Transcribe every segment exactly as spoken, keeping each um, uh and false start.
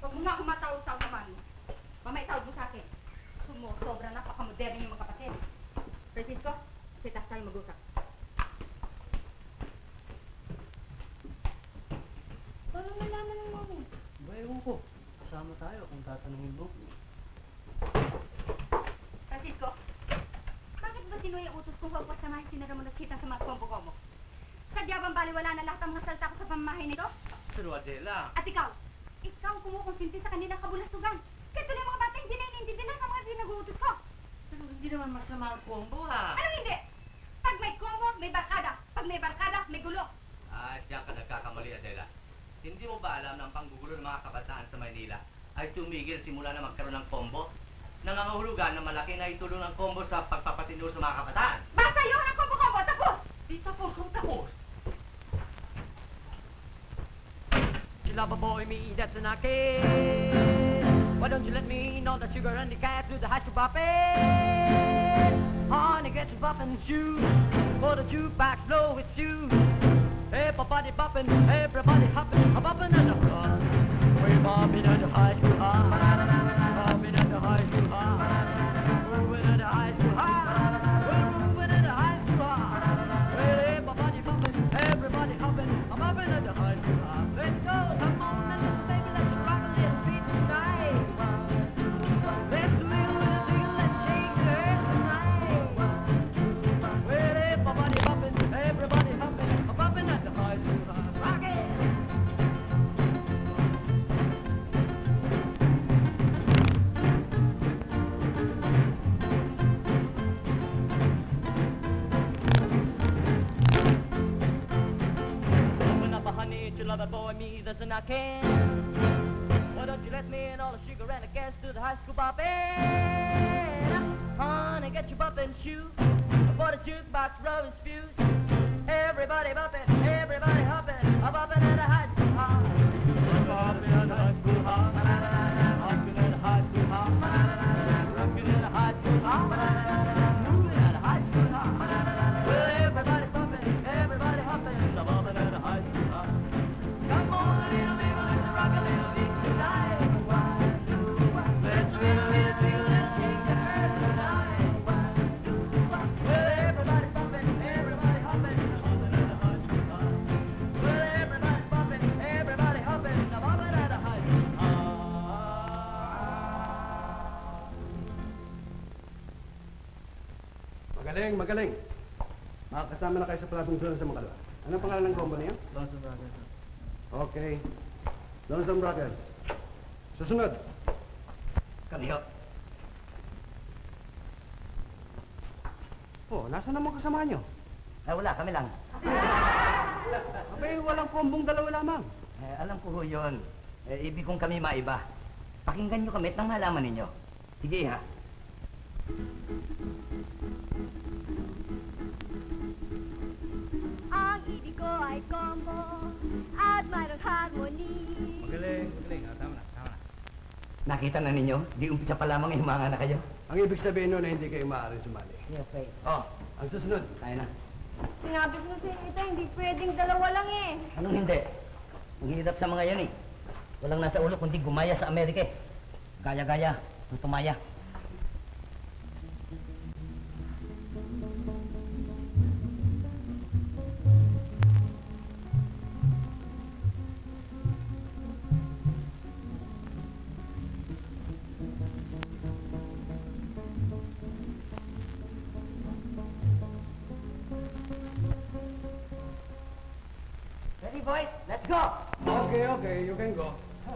Huwag mo nga akong matawag-tawag naman. Mamaya itawag mo sa akin. Sumusobra na, pakamoderno yung mga kapatid. Francisco, sitas tayo mag-usap. Paano nalaman ng mami? Ba, ewan ko. Kasama tayo kung tatanungin mo. Francisco, bakit ba sino yung utos kung huwag samahin sinara mo nagkita sa mga kombo mo? Sadya bang baliwala na lahat ang mga salta ko sa pamamahay nito? Pero Adela... At ikaw, ikaw kumukonsinti sa kanilang kabulasugan. Kaya tuloy mga bata hindi na inintindihan sa mga pinag-uutos ko. Pero hindi naman masama ang combo, ha? Anong hindi? Pag may kombo, may barkada. Pag may barkada, may gulo. Ah, diyan ka nagkakamali, Adela. Hindi mo ba alam na ang panggugulo ng mga kabataan sa Maynila ay tumigil simula na magkaroon ng combo? Nangangahulugan na malaki na itulong ng combo sa pagpapatino sa mga kabataan. Basta yun ang kombo-kombo! Tapos! Di tapos kung tapos. You love a boy, me, that's an arcade. Why don't you let me know that sugar and the cat to the high school bopping? Honey, get your bopping shoes. For the jukebox, blow its shoes. Everybody bopping, everybody hopping, a bopping at the high. We're bopping at the high school high. Bopping at the high school high. Moving at the high school high. We're moving at the high school high. Well, everybody bopping, everybody hopping, a bopping at the high school high. Let's go, come on, little baby, let's rock a little bit tonight. Let's wiggle, wiggle, wiggle, let's shake the earth tonight. Well, everybody bopping, everybody hopping, a bopping at the high school high. Rock it! You love a boy, me, that's an I can. Why don't you let me in all the sugar and the gas to the high school bopping? Honey, get your bopping shoe for the jukebox rubbing fuse. Everybody bopping, everybody hopping, a bopping at the high school high. Bopping at the high school high. Rocking at the high school high. Rocking at the high school high. Moving at the high school high. Well, everybody bopping, everybody hopping, a bopping at the high school high. Come on, little baby, let's rock a little bit tonight. Let's wiggle, wiggle, wiggle, let's shake the earth tonight. Well, everybody bumping, everybody hopping, hopping at the high school high. Well, everybody bumping, everybody hopping, hopping at the high school high. Magaling, magaling. Makakasama na kayo sa platong doon sa Makalawa. Anong pangalan ng combo niya? Lonesome Rockers. Okay. Lonesome Rockers. Susunod. Kaniyo. Oh, nasa naman kasama nyo? Ay, wala, kami lang. Abay, walang kombong dalawa lamang. Eh, alam ko ho yun. Eh, ibig kong kami maiba. Pakinggan nyo kami at nang malaman ninyo. Sige, ha? Ang ibig ko ay combo at mayroong harmony. Magaling, magaling. Ah, tama na, tama na. Nakita na ninyo? Di umpisa pa lamang yung mga na kayo. Ang ibig sabihin nun na hindi kayo maaaring sumali. Yes, okay. Oh, Ang susunod. kaya na. Sinabi ko sa inyo, hindi pwedeng dalawa lang eh. Anong hindi? Ang hirap sa mga yan eh. Walang nasa ulo kundi gumaya sa Amerika eh. Gaya-gaya, tumaya. Ready, boys? Let's go! Okay, okay. You can go.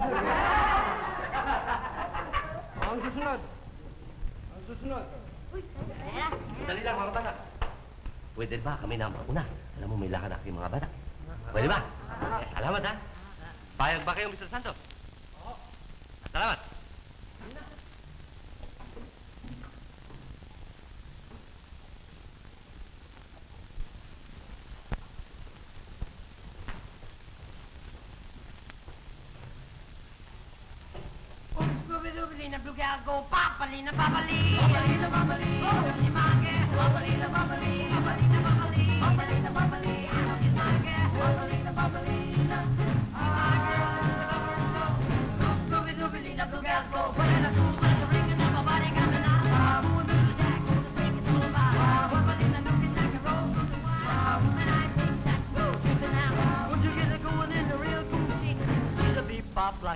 Ang susunod. Ang susunod. Dali lang, mga bata. Pwede ba kami na mauna? Alam mo, may lakad ako yung mga bata. Pwede ba? Eh, salamat, ha? Payag ba kayo, mister Santos? Oo. Salamat. Scooby-Dooby-Doo, blue gal go, papali na papali. Papali na papali. Oh, si Mange. Papali na papali. Papali na papali. Papali na papali. Ano si Mange? Papali na papali. Ah, girl, Scooby-Doo.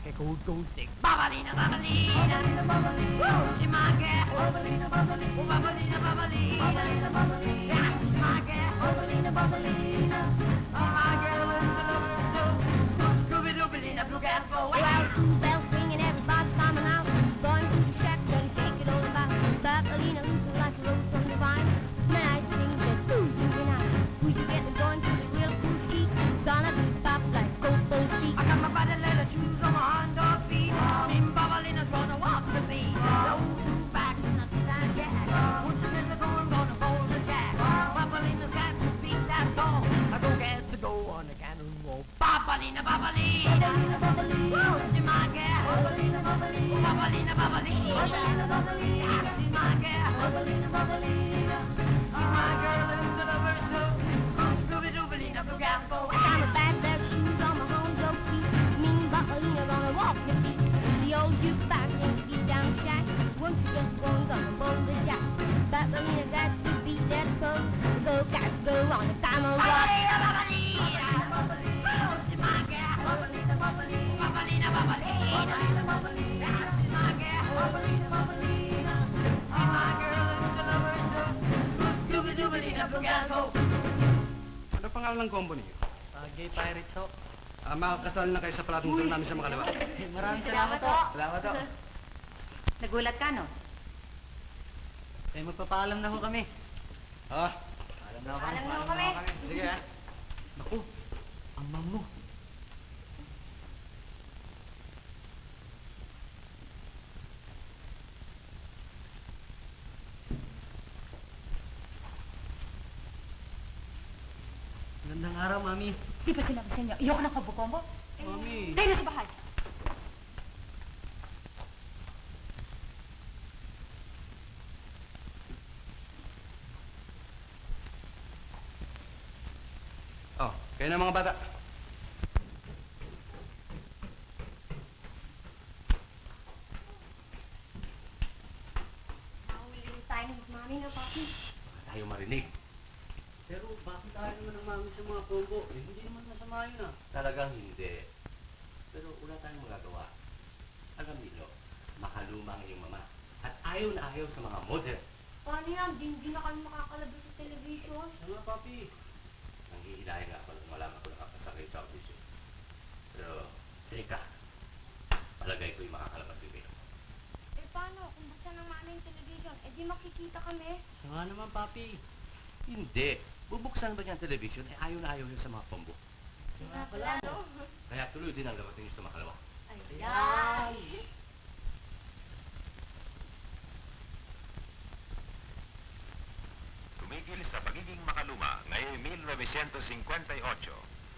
a cold, cold stick. Babalina, babalina, Woo, she my gal. Babalina, babalina, babalina, babalina, babalina. Yeah, she's my gal. Babalina, babalina. Oh, my girl is the lover so. Scooby-Dooby-Dina, blue gal go. Well, bells ringing, everybody's coming out. Going to the shack, gonna shake it all about. Babalina looking like a rose from the vine. Then I sing that ooh, you now. Who's you getting going to the real cool ski? Gonna be pop like Coco Speak. I got my body leather shoes on my Honda feet. Me and Babalina's gonna walk the beat. Those two backs and a side jack. Put them in the door, I'm gonna fold the jack. Babalina's got to beat that song. I go gas to go on the cannon wall. Babalina, Babalina, Woo, she's my gal. Babalina, Babalina, Babalina, Babalina, Babalina. Yeah, she's my gal. Babalina, Babalina. She's my girl and the lover so. Scooby-Dooby-Dina, blue gal go. I got my bad pair of shoes on my Honda feet. Me and Babalina gonna walk the beat. The old jukebox in the beat down shack. Once you get going, gonna fold the jack. Babalina got to beat that code. The go guys go on the time of rock. Babalina, Babalina, Woo, she's my gal. Babalina, Babalina, Babalina, Babalina, Babalina. Yeah, she's my gal. Babalina, Babalina. She's my girl and the lover so. Scooby-Dooby-Dina, blue gal go. Ano pangalan ng combo niyo? Uh, gay pirates ho. Ah, makakasal na kayo sa platong tour namin sa Makalawa. Maraming salamat ho. Salamat ho. Nagulat ka, no? Eh, magpapaalam na ho kami. Ah, Alam na ho kami. Alam na ho kami. sige ha. Naku, ang mam mo. Magandang araw, Mami. Di ba sinabi sa inyo, ayoko ng kombo-kombo? Mami. Tayo na sa bahay. Oh, kayo na mga bata. Mahuli tayo ng mami na papi. Baka tayo marinig. Pero bakit tayo naman ang Mami sa mga combo? Eh, hindi naman masama yun ah. Talagang hindi. Pero wala tayong magagawa. Alam niyo, makaluma ang iyong mama. At ayaw na ayaw sa mga model. Paano yan? Di, di na kami makakalabas sa television. Ano nga, Papi? Nanghihilahin nga ako nung malaman ko nakakasakay sa audition. Pero, teka. Palagay ko'y makakalabas din kayo. Eh paano? Kung buksan ng mami yung television, eh di makikita kami. Siya nga naman, Papi. Hindi. Bubuksan ba niyang television? Eh, ayaw na ayaw yun sa mga combo. Siya nga pala. Kaya tuloy din ang labat ninyo sa makalawa. Ayan. Tumigil sa pagiging makaluma ngayong nineteen fifty-eight.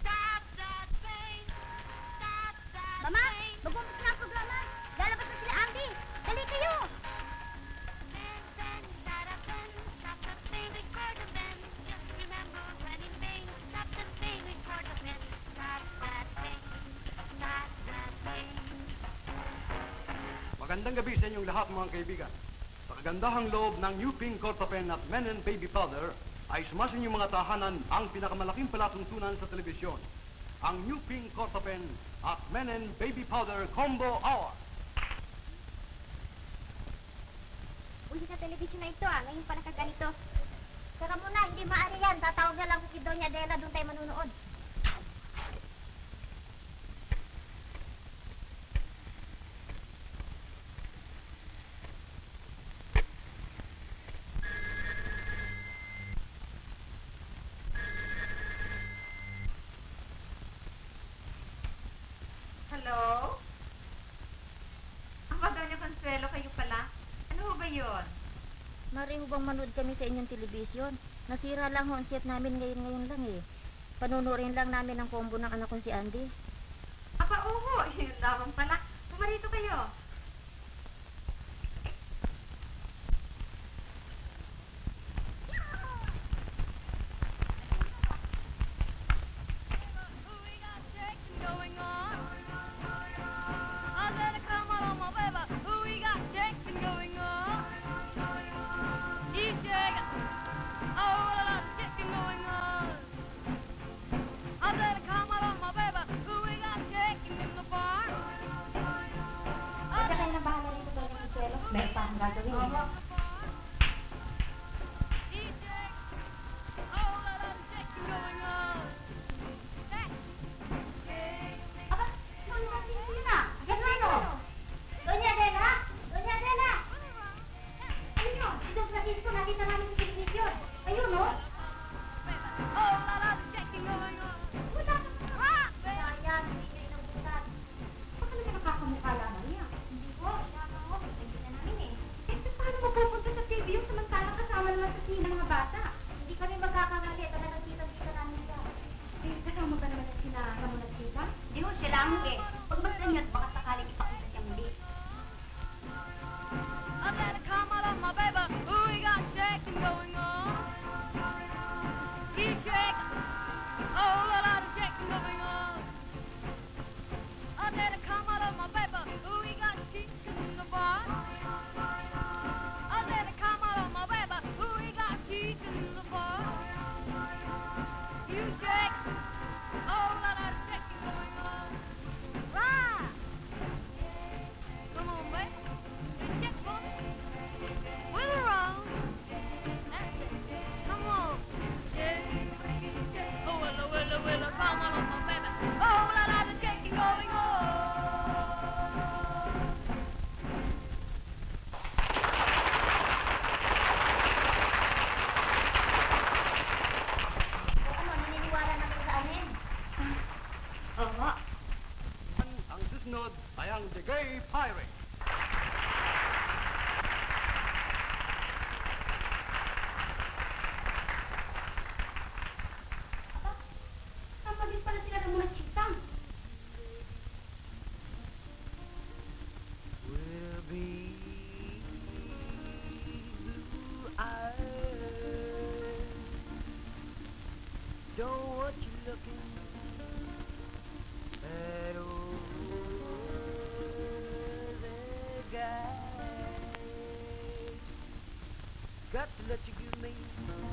Mama, mag-umpisa na ang programa. Lalabas na sila Andy. Dali kayo. Magandang gabi sa inyong lahat mga kaibigan. Sa kagandahang loob ng New Pink Cortopen at Men and Baby Powder ay sumasa inyong mga tahanan ang pinakamalaking palatuntunan sa telebisyon. Ang New Pink Cortopen at Men and Baby Powder Combo Hour. Uli sa television na ito ah. Ngayon pa nakaganito. Saka muna, hindi maaari yan. Tatawag na lang ko si Doña Adela. Doon tayo manunood. Hello? Ako, Doña Consuelo, kayo pala. Ano ho ba yun? Mari ho bang manood kami sa inyong television? Nasira lang ho ang set namin ngayon-ngayon lang eh. Panunurin lang namin ang combo ng anak kong si Andy. Apa, oo. Yun lamang pala. Pumarito kayo. gagawin. Aba, ano natin yun na? Ganun o. Doña Adela? Doña Adela? Ayun yun, si Don Francisco nakita namin sa television. Ayun o. Wala ka. Sayang, hindi niya inabutan. Baka naman nakakamukha lamang niya. Hindi po, siya ako. Hindi na namin eh. Eh, paano mapupunta sa T V yung samantalang kasama naman sa sine ng mga bata? Hindi kami magkakamali. Talagang kita-kita namin siya. Eh, kasama ba naman sila Ramon at Sita? Di ho, siya lang eh. Pag masdan yun, baka sakaling ipakita siyang muli. I better come out of my baby. Ooh, we got shaking going on. Keep shaking. Oh, a lot of shaking going on. I better come out of my baby. Ooh, we got chicken in the bar. I better come out of my baby. Ooh, we got chicken in the bar. You shake. Oh, a lot of shaking going on. Right. Come on, baby. Check, boy. Wheel around. That's it. Come on. Yeah. Yeah. Oh, willow, willow, willow. Come on, my baby. Oh, la la, the shaking going on. O ano, naniniwala na kayo sa amin? Oo. Ang susunod ay ang The Gay Pirate. Kapagin pala sila Ramon at Sita. Will be blue eyes. Don't want you looking at all the guys. Got to let you give me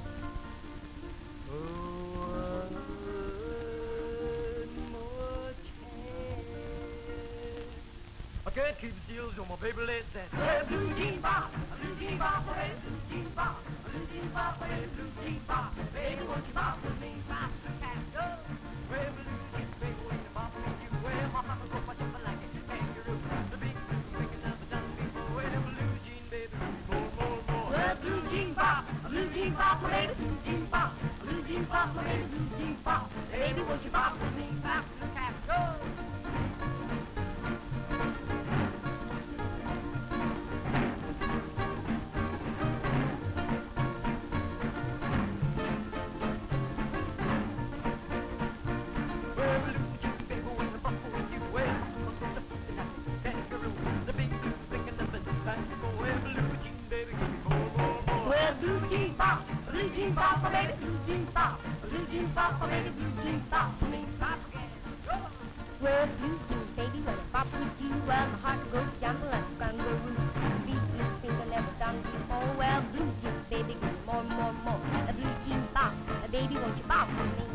oh, one more chance. I can't keep still, so my baby let that. Hey, blue jean bop, a blue jean bop, hey, blue jean bop, a blue jean bop, hey, blue jean bop. Baby, won't you bop with me? Bop, and go. Hey, blue jean, baby, won't you bop with you? Well, my heart will go for just like a kangaroo. The big blue making up the done before. Hey, blue jean, baby, more, more, more. Well, blue jean bop, a blue jean bop, hey, blue jean bop, a blue jean bop, hey, blue jean bop. Baby, won't you bop with me? Bop, and go. Well, blue jean bop, blue jean bop, baby, blue jean bop, blue jean bop, baby, blue jean bop, blue bop again. Well, blue jeans, baby, when I bop with you, well, my heart goes jumping like a kangaroo. Beat blue things I never done before. Well, blue jeans, baby, give me more, more, more. A blue jean bop, a baby, won't you bop with me?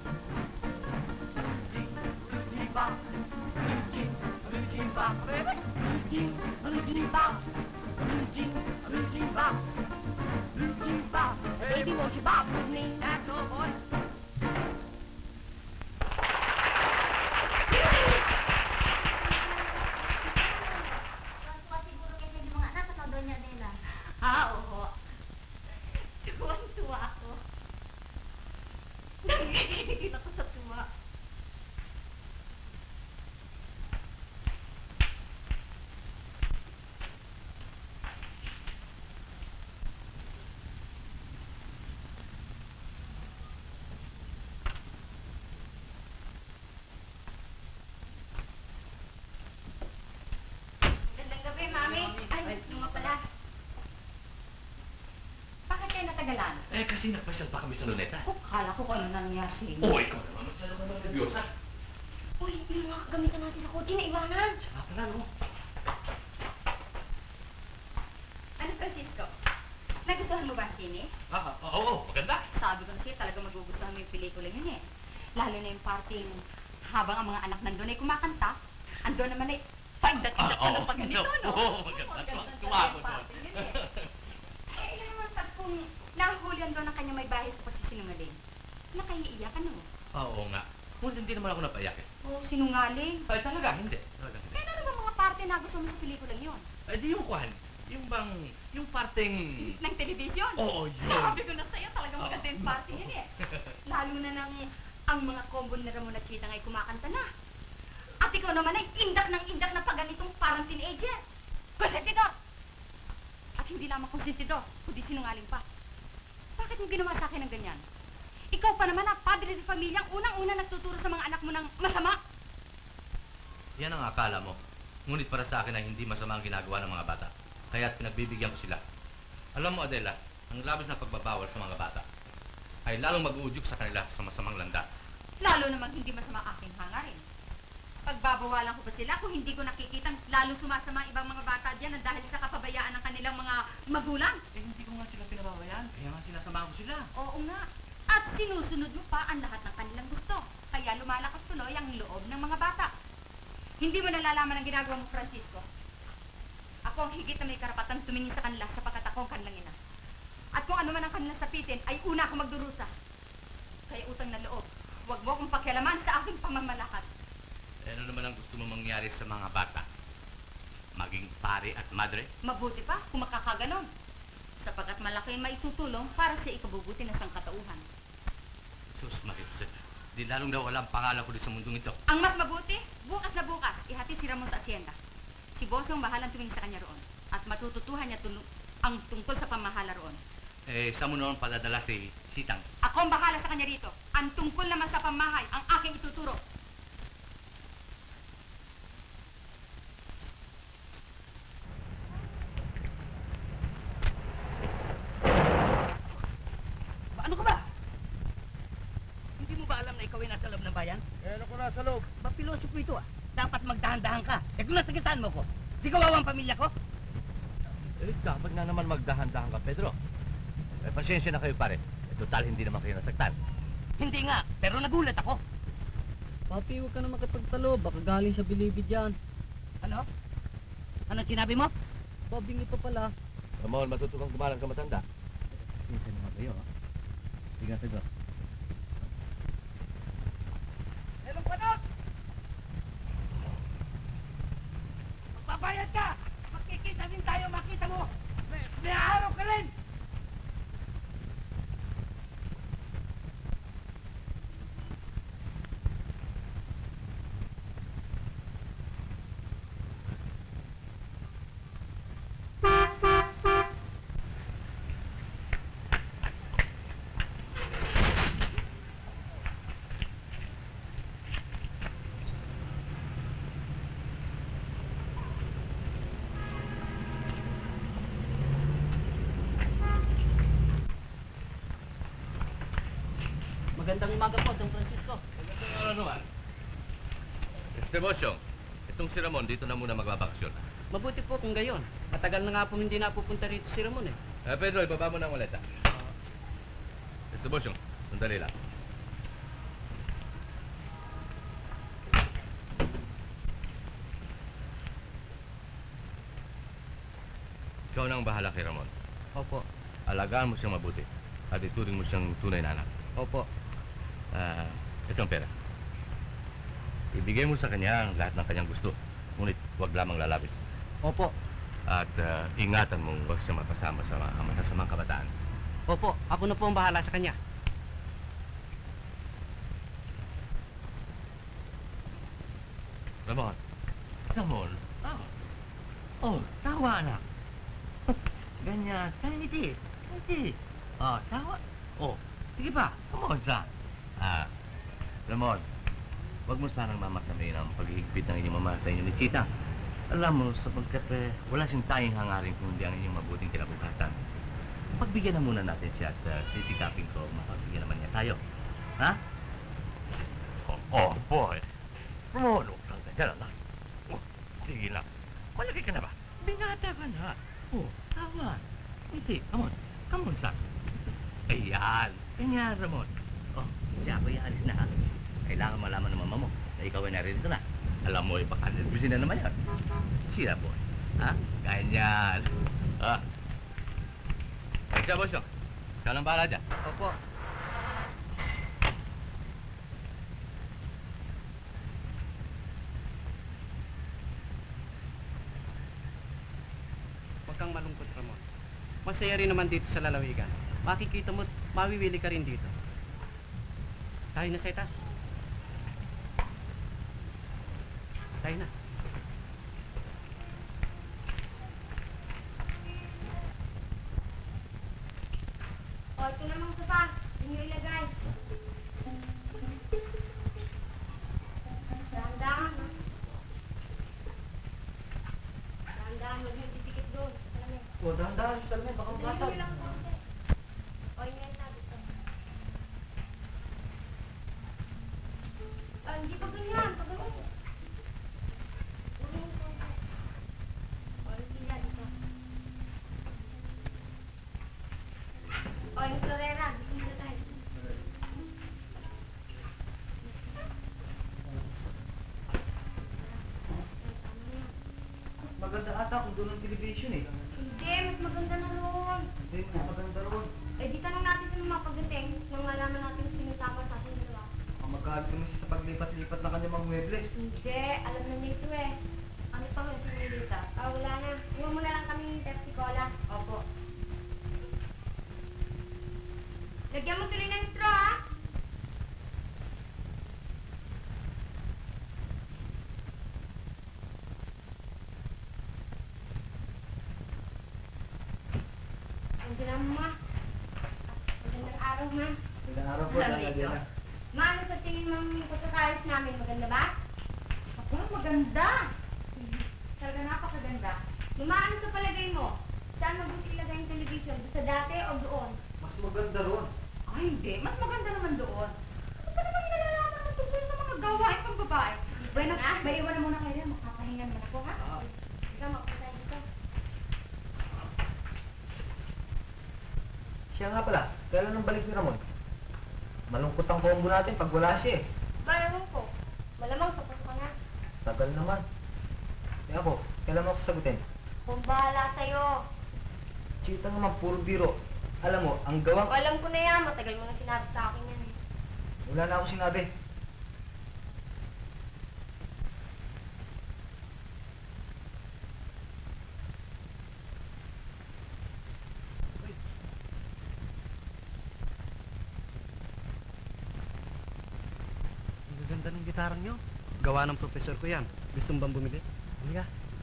Blue jean bop, blue jean, blue jean bop, baby, blue jean, blue jean bop, blue jean, blue jean bop, blue jean bop, Baby, won't you bop with me? That's all, boy. Tuwan-tuwa siguro kayo sa mga anak at Doña Adela. Ah, oo. Tuwan-tuwa ako. Nagigigil ako sa tuwa. Magandang gabi, Mami. Ay, ano nga pala? Bakit kayo natagalan? Eh, kasi nagpasyal pa kami sa Luneta. Oh, kala ko kung ano nangyari sa inyo. Oo, ikaw naman. Masyado ka naman nervyosa. Uy, yung mga kagamitan natin sa kotse na iwanan. Saka pala, no? Ano, Francisco? Nagustuhan mo ba ang sine? Ah, oo, oo, maganda. Sabi ko na siya, talaga magugustuhan mo yung pelikula yun eh. Lalo na yung parting habang ang mga anak nandun ay kumakanta, andun naman ay pagdating Ah, na oo. ng pagganito, no? Oo, maganda. Maganda Tuwa ako talaga yung doon. parting kung nahuhulihan doon ang kanyang may bahay sa pagsisinungaling. Nakaiiyak, ano? Oo nga. Ngunit hindi naman ako napaiyak eh. Oo, sinungaling. Ay, talaga, hindi. Talaga, hindi. Kaya ano ba mga parte na gusto mo sa pelikulang yon? Ay, di yung kwan. Yung bang, yung parteng... Ng telebisyon? Oo, yun. Sabi ko na sa'yo, talagang maganda yung party yun eh. Lalo na nang ang mga combo na Ramon at Chita ay kumakanta na. At ikaw naman ay indak ng indak na paganitong parang teenager. Konsensidor! At hindi lamang konsensidor, kundi sinungaling pa. Bakit mo ginawa sa akin ng ganyan? Ikaw pa naman ang padre de pamilyang unang-una nagtuturo sa mga anak mo ng masama. Yan ang akala mo. Ngunit para sa akin ay hindi masama ang ginagawa ng mga bata. Kaya't pinagbibigyan ko sila. Alam mo, Adela, ang labis na pagbabawal sa mga bata ay lalong mag-uudyok sa kanila sa masamang landas. Lalo namang hindi masama aking hangarin. Pagbabawalan ko ba sila kung hindi ko nakikitang lalo sumasama ang ibang mga bata dyan ang dahil sa kapabayaan ng kanilang mga magulang? Eh, hindi ko nga sila pinababayaan. Kaya nga sinasamahan ko sila. Oo nga. At sinusunod mo pa ang lahat ng kanilang gusto. Kaya lumalakas tuloy ang loob ng mga bata. Hindi mo nalalaman ang ginagawa mo, Francisco. Ako ang higit na may karapatang tumingin sa kanila sapagkat ako ang kanilang ina. At kung ano man ang kanilang sapitin, ay una ako magdurusa. Kaya utang na loob, huwag mo akong pakialaman sa aking pamamalakad. Eh, ano naman ang gusto mo mangyari sa mga bata? Maging pare at madre? Mabuti pa kung makakaganon. Sapagkat malaki ang maitutulong para sa ikabubuti ng sangkatauhan. Sus, Maris. Di lalong daw walang pangalan ko din sa mundong ito. Ang mas mabuti, bukas na bukas, ihatid si Ramon sa asyenda. Si Bosong bahalang tumingin sa kanya roon. At matututuhan niya tulong ang tungkol sa pamahala roon. Eh, saan mo noon padadala si Sitang? Ako ang bahala sa kanya rito. Ang tungkol naman sa pamahay, ang aking ituturo. Ano ka ba? Hindi mo ba alam na ikaw ay nasa loob ng bayan? Eh, ano ko nasa loob? Papiloso ko ito ah. Dapat magdahan-dahan ka. Eh kung nasakitaan mo ko, di kawawa ang pamilya ko? Eh, dapat nga naman magdahan-dahan ka, Pedro. Eh, pasensya na kayo, pare. Eh, total, hindi naman kayo nasaktan. Hindi nga, pero nagulat ako. Papi, huwag ka na makipagtalo. Baka galing sa bilibid yan. Ano? Ano sinabi mo? Babing ito pala. Ramon, matutupang kumalang ka matanda. Minsan naman kayo, ha? Sige, sige. Meron pa doon! Magbabayad ka! Makikita din tayo, makita mo! May, may araw ka rin! Magandang umaga po, Don Francisco. Magandang araw naman. Mister Bosyong, itong si Ramon dito na muna magbabakasyon. Mabuti po kung gayon. Matagal na nga po hindi napupunta rito si Ramon eh. Eh, Pedro, ibaba mo ng waleta. Mister Bosyong, sandali lang. Ikaw na ang bahala kay Ramon. Opo. Alagaan mo siyang mabuti at ituring mo siyang tunay na anak. Opo. Ah, ito ang pera. Ibigay mo sa kanya ang lahat ng kanyang gusto. Ngunit huwag lamang lalapit. Opo. At ah, ingatan mong huwag siya mapasama sa mga masasamang kabataan. Opo. Ako na po ang bahala sa kanya. Ramon. Ramon. Ah. Oh, tawa anak. Ganyan. Hindi. Hindi. Oh, tawa. Oh, sige pa. Come on, son. Ah, Ramon. Huwag mo sanang mamasamayin ang paghihigpit ng inyong mama sa inyo ni Chita. Alam mo, sapagkat eh, wala siyang tayong hangarin kundi ang inyong mabuting kinabukasan. Pagbigyan na muna natin siya at uh, sisikapin ko, mapagbigyan naman niya tayo. Ha? Oh, oh boy. Ramon, huwag lang ganyan, anak. Oh, sige lang. Malaki ka na ba? Binata ka na. Oh, tama. Hindi, come on. Come on, son. Ayan. Ganyan, Ramon. Oh, siya ako ialis na, ha? Kailangan malaman ng mama mo na ikaw ay naririto na. Alam mo, eh, baka nervousin na naman yan. Sira, boy. Ha? Ganyan. Ah. Ay, siya, boss, Ikaw lang bahala dyan. Opo. Huwag kang malungkot, Ramon. Masaya rin naman dito sa lalawigan. Makikita mo, mawiwili ka rin dito. Tayo na sa itas. Tayo na. O, ito namang sofa. Yun yung ilagay. Dahan-dahan, ha? Dahan-dahan, huwag yung didikit doon. Alam mo. O, dahan-dahan, Salmen, baka Dali magasag. lang konti. O, yun yung sabi ko. Ah, hindi pa ganyan. Pa ganyan. Huwag yung konti. O, hindi yan, ito. O, yung florera. Gusto mo na tayo. Maganda ata kung doon ang television eh. Hindi, mas maganda na roon. Hindi, mas maganda roon. Eh, di tanong natin sa mga pagdating nang malaman natin kung sinusama sa ating dalawa. Ang magkahal kami siya sa paglipat-lipat ng kanyang mga muebles. Hindi, alam na nito eh. Ano pa nga si Melita? Ah, wala na. Iwan mo na lang kami ng Pepsi Cola. Opo. Lagyan mo tuloy ng straw, ha? Andiyan na, ma. Magandang araw, ma. Magandang araw po, Alam Dana nito. Diana. Ma, ano sa tingin mong pagkakalis namin? Maganda ba? Ako, maganda. Talaga napakaganda. Mama, ano sa palagay mo? Saan mabuti ilagay yung television? Doon sa dati o doon? Mas maganda roon. Ay, hindi. Mas maganda naman doon. Ano pa naman nilalaman mo tungkol sa mga gawain pang babae? Bueno, may iwan na muna kayo. Makapahingan mo na po, ha? Ah. Ikaw, magpasay dito. Siya nga pala, kailan nang balik ni Ramon? Malungkot ang combo natin pag wala siya eh. Malamang po. Malamang tapos ka na. Tagal naman. Kaya ako, kailan mo ako sagutin? Kung bahala sa'yo. Chita naman, puro biro. Alam mo, ang gawang... Alam ko na yan. Matagal mo na sinabi sa akin yan eh. Wala na ako sinabi. Ang ganda ng gitara nyo. Gawa ng professor ko yan. Gusto mo bang bumili? Halika.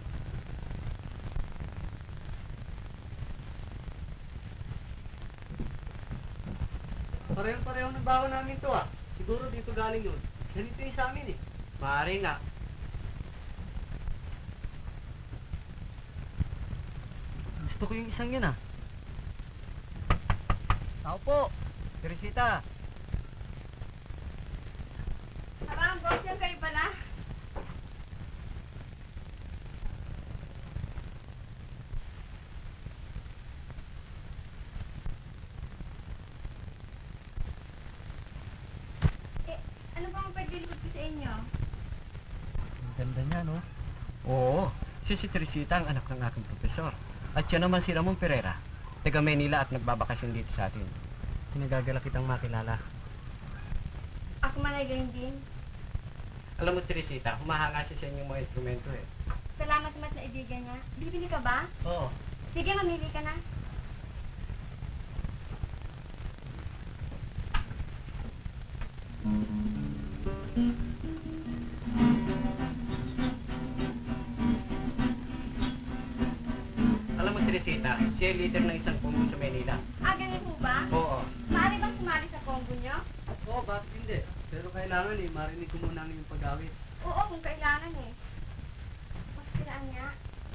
Pareho-pareho ng baho namin to ah. Siguro dito galing yun. Ganito yung sa amin eh. Maaari nga. Gusto ko yung isang yun ah. Tao po. Teresita. Parang boss yan kayo pala. Eh, ano bang paglilipot ko sa inyo? Ang ganda niya, no? Oo. Siya si Teresita, ang anak ng aking profesor. At siya naman si Ramon Pereira. Taga Manila at nagbabakasyon dito sa atin. Pinagagala kitang makilala. Ako man ay ganyan din. Alam mo, Teresita, humahanga siya sa inyong mga instrumento eh. Salamat naman sa ibigan niya. Bibili ka ba? Oo. Sige, mamili ka na. Alam mo, Teresita, siya ay leader ng isang puno sa Manila. Ah, ganun po ba? Oo. Maaari bang sumali sa Congo niyo? Oo, bakit hindi? Pero kailangan eh, marinig ko muna ang iyong pag-awit. Oo, kung kailangan eh. Masiraan niya.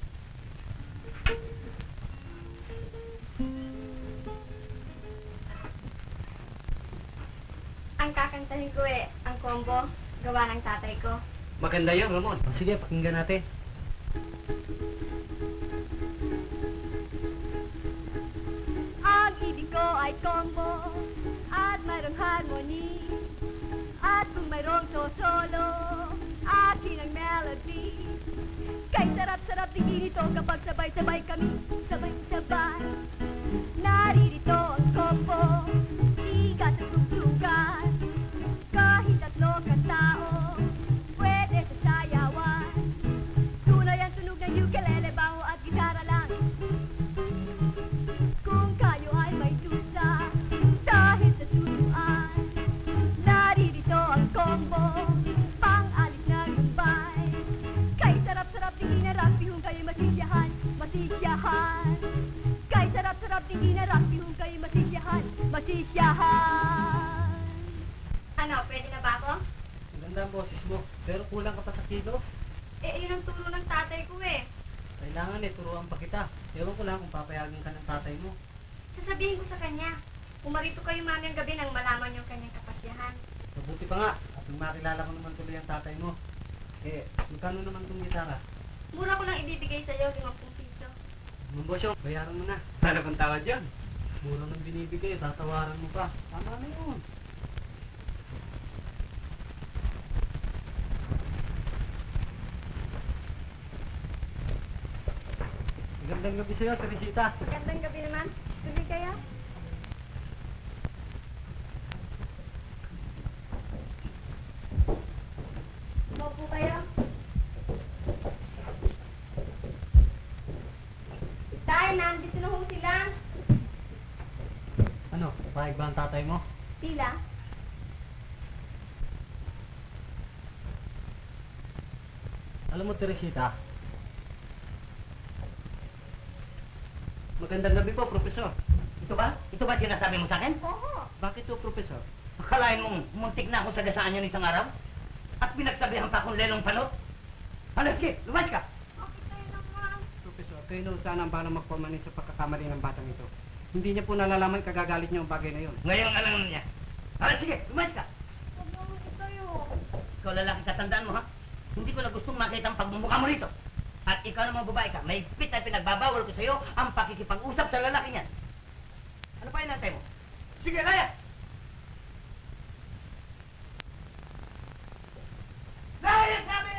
Ang kakantahin ko eh, ang combo, gawa ng tatay ko. Maganda yun, Ramon. Sige, pakinggan natin. Ang ibig ko ay combo at mayroong harmony. At kung mayroong solo, akin ang melody. Kay sarap-sarap tingin ito kapag sabay-sabay kami, sabay-sabay. Naririto ang combo hindi na rasihong kayo masisiyahan, masisiyahan. Ano, pwede na ba ako? Maganda ang boses mo, pero kulang ka pa sa kilos. Eh, yun ang turo ng tatay ko eh. Kailangan eh, turuan pa kita. Ewan ko lang kung papayagan ka ng tatay mo. Sasabihin ko sa kanya, pumarito kayo mamayang gabi nang malaman yung kanyang kapasyahan. Mabuti pa nga, at nung makilala ko naman tuloy ang tatay mo. Eh, magkano naman itong gitara? Mura ko lang ibibigay sa'yo, limangpung piso. Mambosyo, bayaran mo na. Ano bang tawad dyan? Mura nang binibigay, tatawaran mo pa. Tama na yun. Magandang gabi sa'yo, Teresita. Gandang gabi naman. Tuloy kayo? Maupo kayo. Tay, nandito na ho sila. Ano, pahig ba ang tatay mo? Sila? Alam mo, Teresita, magandang gabi po, Profesor. Ito ba? Ito ba sinasabi mo sa akin? Oo. Bakit po, Profesor? Akalain mong muntik na ako sa gasaan yun isang araw? At pinagsabihan pa akong lelong panot? Ano, sige, lumayas ka! Bakit kayo naman? Profesor, kayo na sana ang balang magpamanin sa pagkakamali ng batang ito. Hindi niya po nalalaman kagagalit niya ang bagay na yun. Ngayon alam niya. Ano, sige, lumayas ka! Huwag naman kayo. Ikaw lalaki, tatandaan mo ha? Hindi ko na gustong makita ang pagmumukha mo rito. At ikaw namang babae ka, may higpit na pinagbabawal ko sa iyo ang pakikipag-usap sa lalaki niyan. Ano pa inantay mo? Sige, layas! Layas, sabi!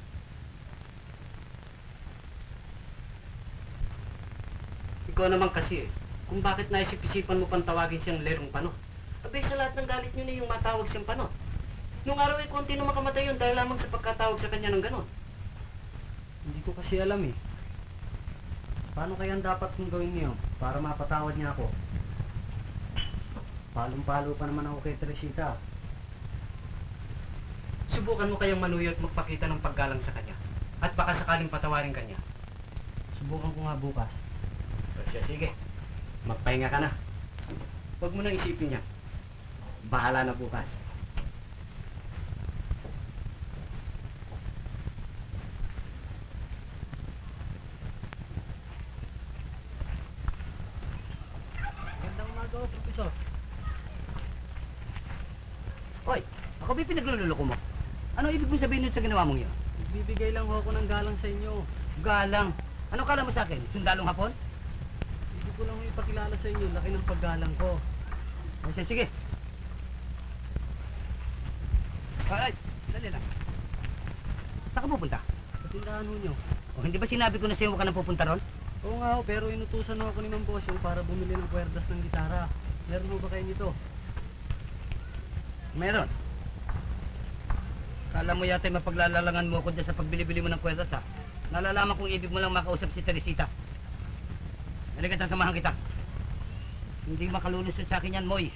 Ikaw naman kasi eh, kung bakit naisip-isipan mo pang tawagin siyang lerong pano. Abay, sa lahat ng galit niyo na yung matawag siyang pano. Nung araw ay konti na makamatay yun dahil lamang sa pagkatawag sa kanya ng ganon. Hindi ko kasi alam eh. Paano kaya ang dapat kong gawin niyo para mapatawad niya ako? Palong-palo pa naman ako kay Teresita. Subukan mo kayang manuyo at magpakita ng paggalang sa kanya. At baka sakaling patawarin kanya. Subukan ko nga bukas. Kasi sige, magpahinga ka na. Huwag mo nang isipin niya. Bahala na bukas. Magandang umaga, Profesor. Hoy, ako ba pinagluloko mo? Ano ibig mo sabihin nun sa ginawa mong yun? Bibigay lang ho ako ng galang sa inyo. Galang. Ano kala mo sa akin? Sundalong hapon? Hindi ko lang ho ipakilala sa inyo. Laki ng paggalang ko. O siya, sige. Ay, dali lang. Saan ka pupunta? Sa tindahan ho nyo. O hindi ba sinabi ko na sa'yo huwag ka nang pupunta ron? Oo nga ho, pero inutusan ho ako ni Mang Bosyong para bumili ng kwerdas ng gitara. Meron ho ba kayo nito? Meron. Kala mo yata mapaglalalangan mo ako dyan sa pagbili-bili mo ng kwerdas ha? Nalalaman kong ibig mo lang makausap si Teresita. Halika, samahan kita. Hindi makalulusot sa akin yan, Moy.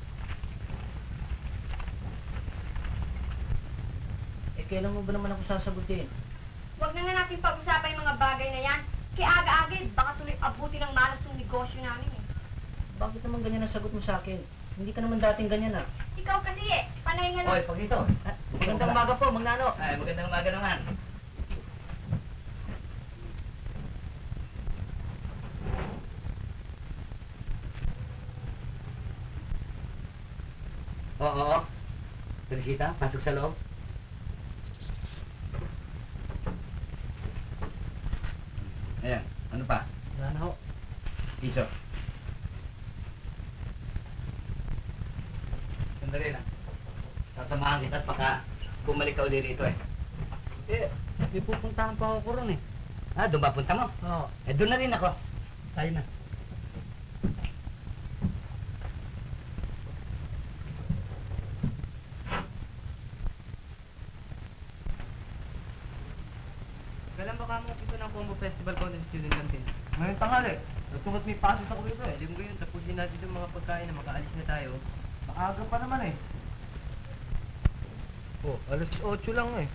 Eh, kailan mo ba naman ako sasagutin? Huwag na nga natin pag-usapan yung mga bagay na yan. Kaya aga-aga, baka tuloy abuti ng malas yung negosyo namin eh. Bakit naman ganyan ang sagot mo sa akin? Hindi ka naman dating ganyan ah. Ikaw kasi eh, panay nga Hoy, lang. pag ito. Magandang umaga po, Magnano. Ay, magandang umaga naman. Oo, oo. Teresita, pasok sa loob. Ayan, ano pa? Wala na ho. Piso. Sandali lang. Sasamahan kita at baka bumalik ka uli rito eh. Eh, may pupuntahan pa ako ron eh. Ah, doon ba punta mo? Oo, Eh, doon na rin ako. tayo na. Kailan ba kamo ito ng Combo Festival Content Student Canteen? Ngayong tanghali. Tungkol may pasok ako dito eh. Alam ko yun, tapusin natin yung mga pagkain na makaalis na tayo. Maaga pa naman eh. Oh, alas otso lang eh.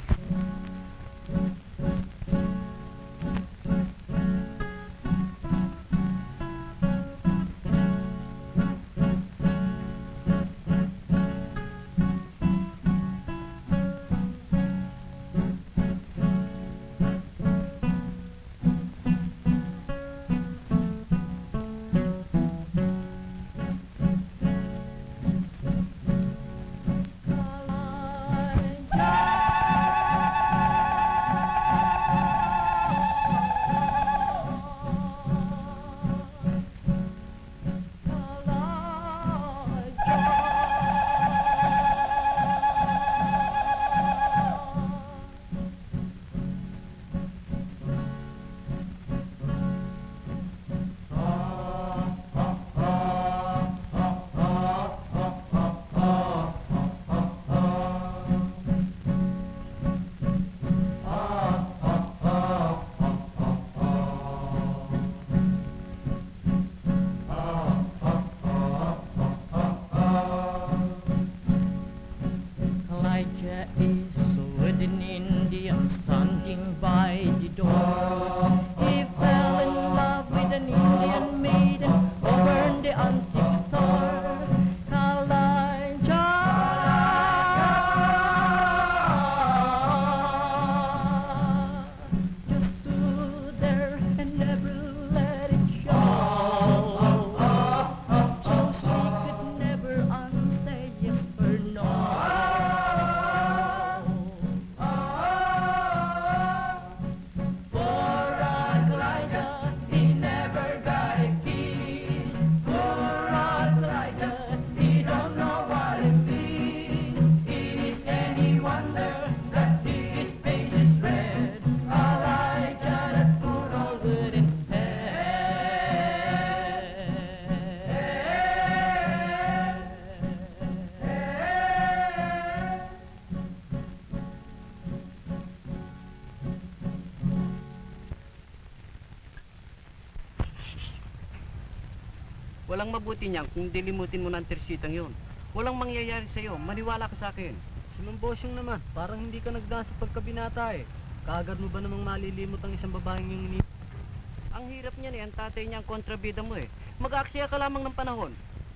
Walang mabuti niyan kung dilimutin mo ng Teresitang yun. Walang mangyayari sa'yo. Maniwala ka sa akin. Si Mang Bosyong naman, parang hindi ka nagdaan sa pagkabinata eh. Kaagad mo ba namang malilimot ang isang babaeng yung ini... Ang hirap niyan eh, ang tatay niya ang kontrabida mo eh. Mag-aaksaya ka lamang ng panahon.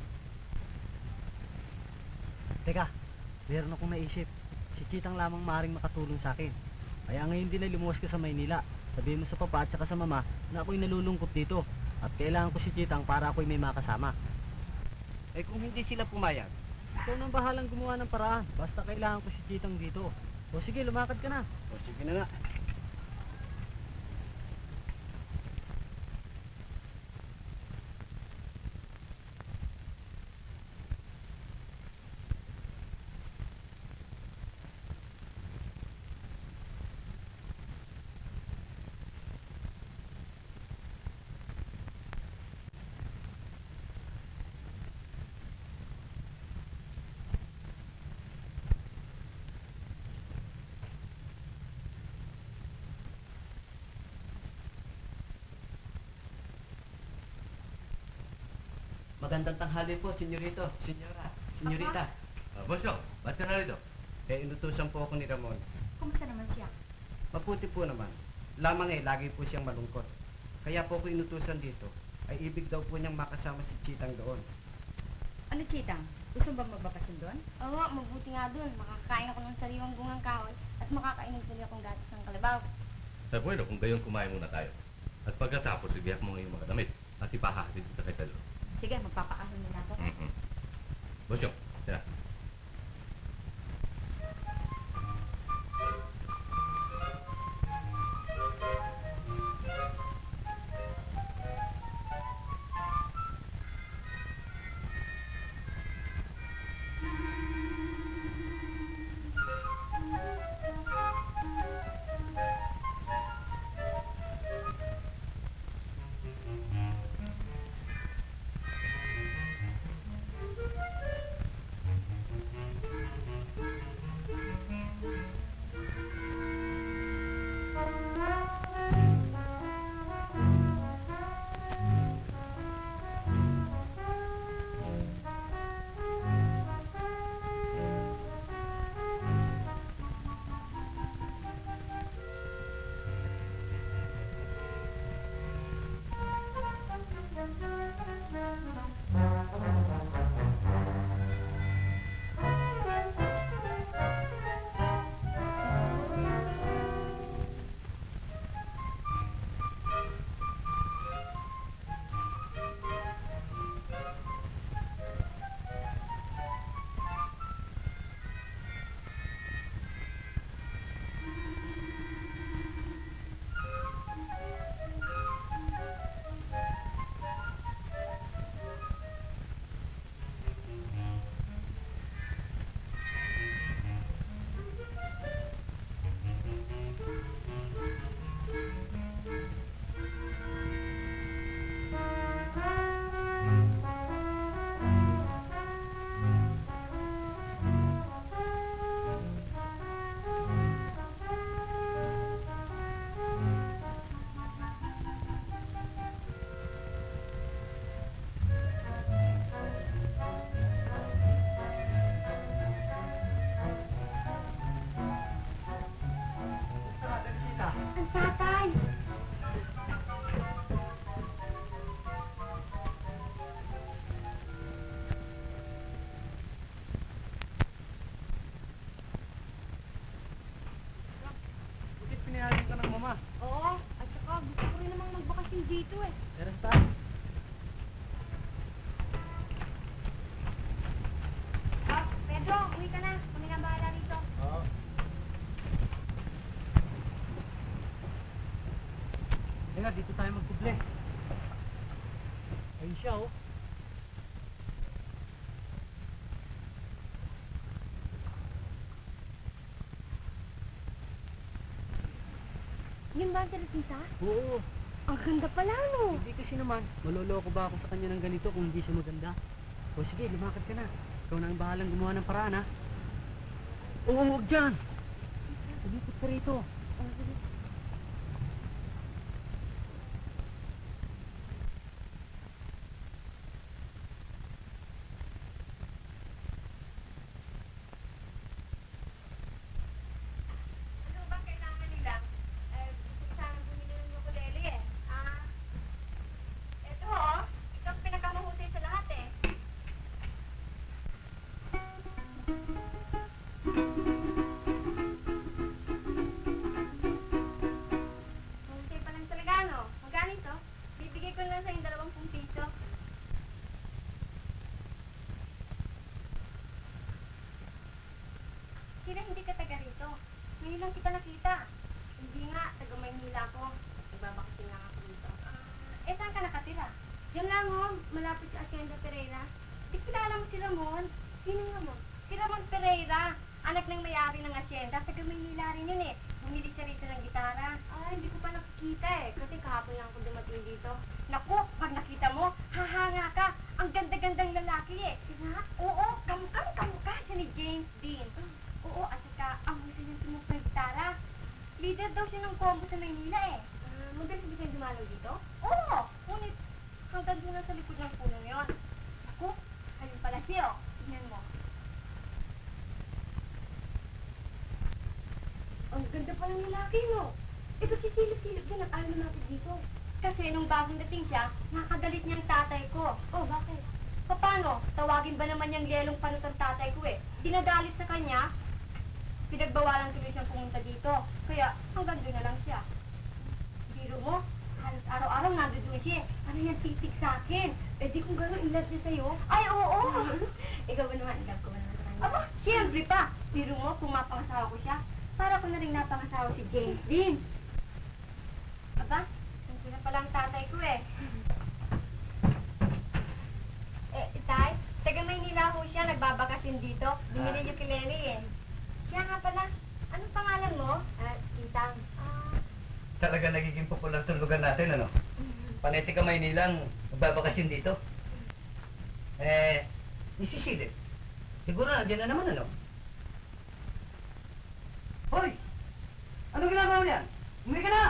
Teka, meron akong naisip. Si Chitang lamang maaaring makatulong sa akin. Kaya ngayon din ay lumuwas ka sa Maynila. Sabihin mo sa papa at saka sa mama na ako'y nalulungkot dito. At kailangan ko si Chitang para ako'y may makasama. Eh kung hindi sila pumayag, Ikaw nang bahalang gumawa ng paraan. Basta kailangan ko si Chitang dito. O sige, lumakad ka na. o sige na nga. Magandang tanghali po, senyorito, senyora, senyorita. Ah, Bosyong, ba't ka narito? Eh, inutusan po ako ni Ramon. Kumusta naman siya? Mabuti po naman. Lamang eh, lagi po siyang malungkot. Kaya po ako inutusan dito. Ay ibig daw po niyang makasama si Chitang doon. Ano, Chitang? Gusto mo ba magbakasyon doon? Oo, mabuti nga dun. Makakain ako ng sariwang bungang kahoy at makakainom tuloy akong gatas ng kalabaw. Eh, bueno, kung gayon kumain muna tayo. At pagkatapos, ibiyak mo ngayon mga damit. At ipahahatid kita kay Pedro. Sige, magpapakasyon muna ako. Mm-hmm. Bosyong, tira. Ang tatay! Butit pinayagan ka ng mama. Oo, at saka gusto ko rin namang magbakasyon dito eh. Pero tayo. Ah, Pedro, uwi ka na. Kami na bahala rito. Oo. Teka, dito tayo magkuble. Ayun siya, oh. Yun ba ang Teresita? Oo. Ang ganda pala, no? Hindi kasi naman, maloloko ba ako sa kanya ng ganito kung hindi siya maganda? O sige, lumakad ka na. Ikaw na ang bahalang gumawa ng paraan, ha? Oo, huwag dyan! Lumipot ka rito. Oh, sige. Okay pa lang talaga, no? Magkano ito? Bibigay ko lang sa yung dalawampung piso. Sila hindi ka taga rito. Ngayon lang kita nakita. Hindi nga, taga Maynila ko. Nagbabakasin lang ako dito. Ah, eh, saan ka nakatira? Yan lang, oh. Malapit sa Hacienda Pereira. Di kilala mo si Ramon? Sino nga mo? Si Ramon Pereira. Anak ng may-ari ng Hacienda. Taga Maynila rin yun eh. Bumili siya rito ng gitara. Ah, hindi ko pa nakikita eh. Kasi kahapon lang ako dumating dito. Naku, pag nakita mo, hahanga ka. Ang ganda-gandang lalaki eh. Diba? Oo, kamukang kamukha siya ni James Dean. Oo, at saka ang gusto niyang tumok ng gitara. Leader daw siya ng combo sa Maynila eh. Uh, Magaling ba siya dumalaw dito? Oo, ngunit hanggang doon lang sa likod ng punong yon. Naku, ayun pala siya oh. Tingnan mo. Ang ganda pa ng lalaki, no? Eh, ba't sisilip-silip din ang ayaw natin dito? Kasi nung bagong dating siya, nakagalit niyang tatay ko. Oh, bakit? Paano? Tawagin ba naman niyang lelong panot ang tatay ko eh? Dinadalit sa kanya, pinagbawalan tuloy siyang pumunta dito. Kaya hanggang doon na lang siya. Biro mo, halos araw-araw nandoon siya. Ano yan, titik sa akin? Eh di kung gano'n in love niya sa'yo. Ay, oo! Ikaw ba naman, in love ko ba naman sa kanya? Aba, siyempre pa! Biro mo, kung mapangasawa ko siya, para ko na rin napangasawa si James Dean. Aba, hindi na pala ang tatay ko eh. Eh, Itay, taga Maynila ho siya, nagbabakasyon dito. Bumili niyo kileli eh. Siya nga pala, anong pangalan mo? Ah, Tintang. Ah, Talaga nagiging popular sa lugar natin, ano? Panete ka Maynilang, magbabakasyon dito. Eh, nisisilip. Siguro nandiyan na naman, ano? Hoy! Ano ginagawa mo yan? Umuwi ka na!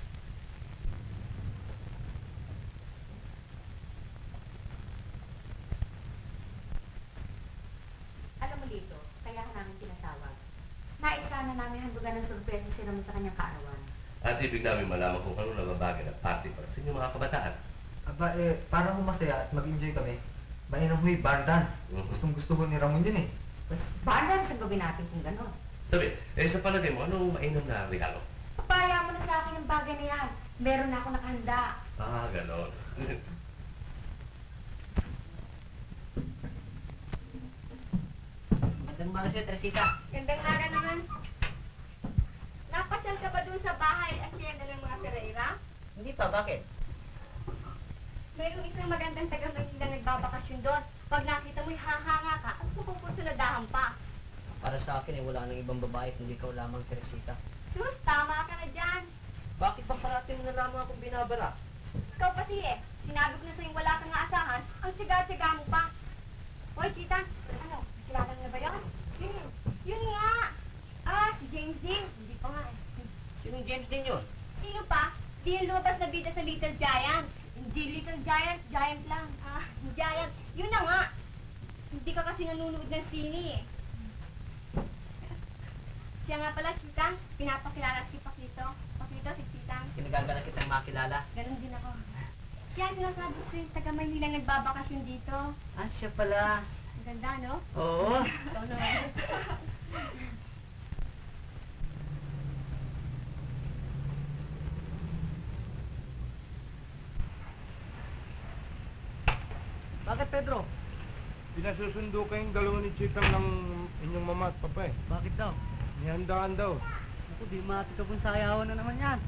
alam mo dito, kaya ka namin tinatawag. Nais sana namin handugan ng sorpresa si Ramon sa kanyang kaarawan. At ibig namin malaman kung ano nababagay na party para sa inyong mga kabataan. Aba, eh, para masaya at mag-enjoy kami, mainam huy, bar dance. Mhm. Gustong gusto ko ni Ramon yun eh. Bagan sa gawin natin kung gano'n. Sabi, eh sa palagay mo, anong mainam na regalo? Papaya mo na sa akin ang bagay na yan. Meron na ako nakahanda. Ah, ganon. Magandang umaga siya, Teresita. Gandang naga naman. Napasyal ka ba dun sa bahay at siyenda ng mga Pereira? Hindi pa, bakit? Mayroong isang magandang taga-Maynila nagbabakasyon doon. Pag nakita mo'y hahanga ka at pupupunsunadahan pa. Para sa akin eh, wala nang ibang babae kundi ikaw lamang, Teresita. Sus, tama ka na dyan. Bakit ba parating na lamang akong binabara? Ikaw kasi eh, sinabi ko na sa'yo wala kang aasahan, ang siga-siga mo pa. Hoy, Chita, ano, kilala mo na ba yun? Yun, yun nga. Ah, si James Dean. Hindi pa nga eh. Sinong James din yun? Sino pa? Di yung lumabas na bida sa Little Giant. Hindi Little Giant, Giant lang. Ah, Giant. Yun na nga. Hindi ka kasi nanonood ng sine eh. Siya nga pala, Chita, pinapakilala si Pakito. Pakito, si Chita. Kinagagala kitang makilala. Ganon din ako. Siya ang sinasabi ko yung taga Maynila nagbabakasyon dito. Ah, siya pala. Ang ganda, no? Oo. Ikaw naman. Bakit, Pedro? Pinasusundo kayong dalawa ni Chitang ng inyong mama at papa eh. Bakit daw? Nihandaan daw. Ako, di mati ka pong sayawan na naman yan.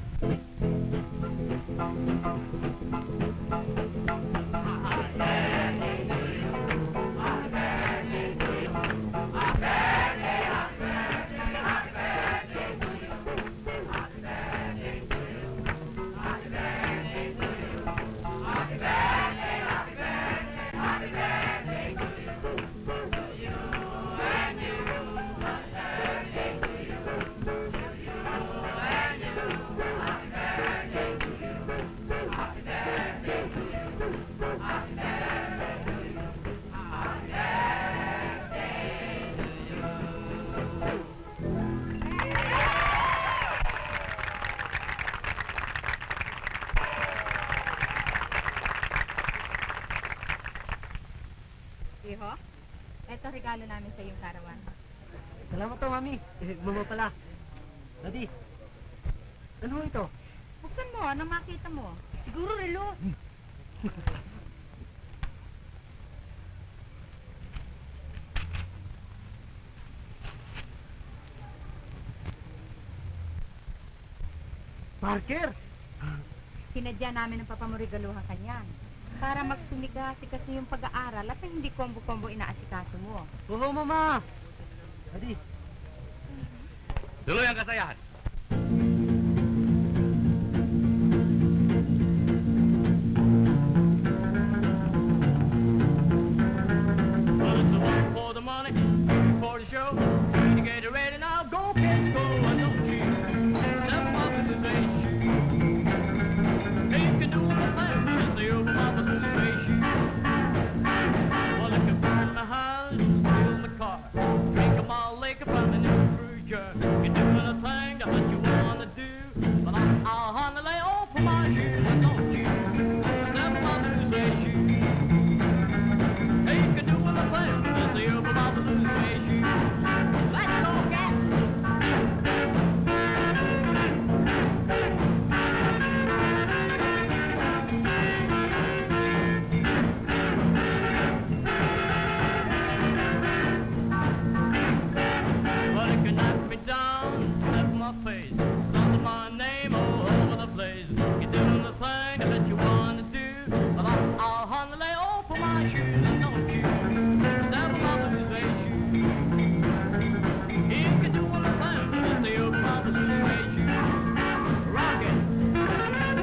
Iho, eto regalo namin sa iyong karawan. Salamat to, Mami. Eh, mama pala. Daddy, ano ito? Buksan mo, ano makita mo? Siguro relo. Parker! Sinadya namin ng papa mo regaluhan kanyan. Para magsumigasi kasi yung pag-aaral at hindi kombo-kombo inaasikaso mo. Oo, Mama! Daddy, Tuloy ang kasayahan. Well, it's a one for the money, two for the show. You get it ready now, go, kids, go, and don't you step up in the face shoe. You can do what I plan, just the open up in the face shoe. Well, I can burn my house, steal my car, make them all lake up on the new cruiser. You're doing a thing that what you wanna do, but I'm, I'll honey lay off for my shoes, and don't you step up in the face shoe. Hey, you can do what I say, just the open up in the face shoe. Let's go, cats! Well, you can knock me down, slap my face, stumble my name all over the place. You're doing the thing that you wanna do, but I'll, I'll honey lay off for my shoes, and don't you step on my blue suede shoe. You can do what I say, just the open my blue suede shoe. Rock it!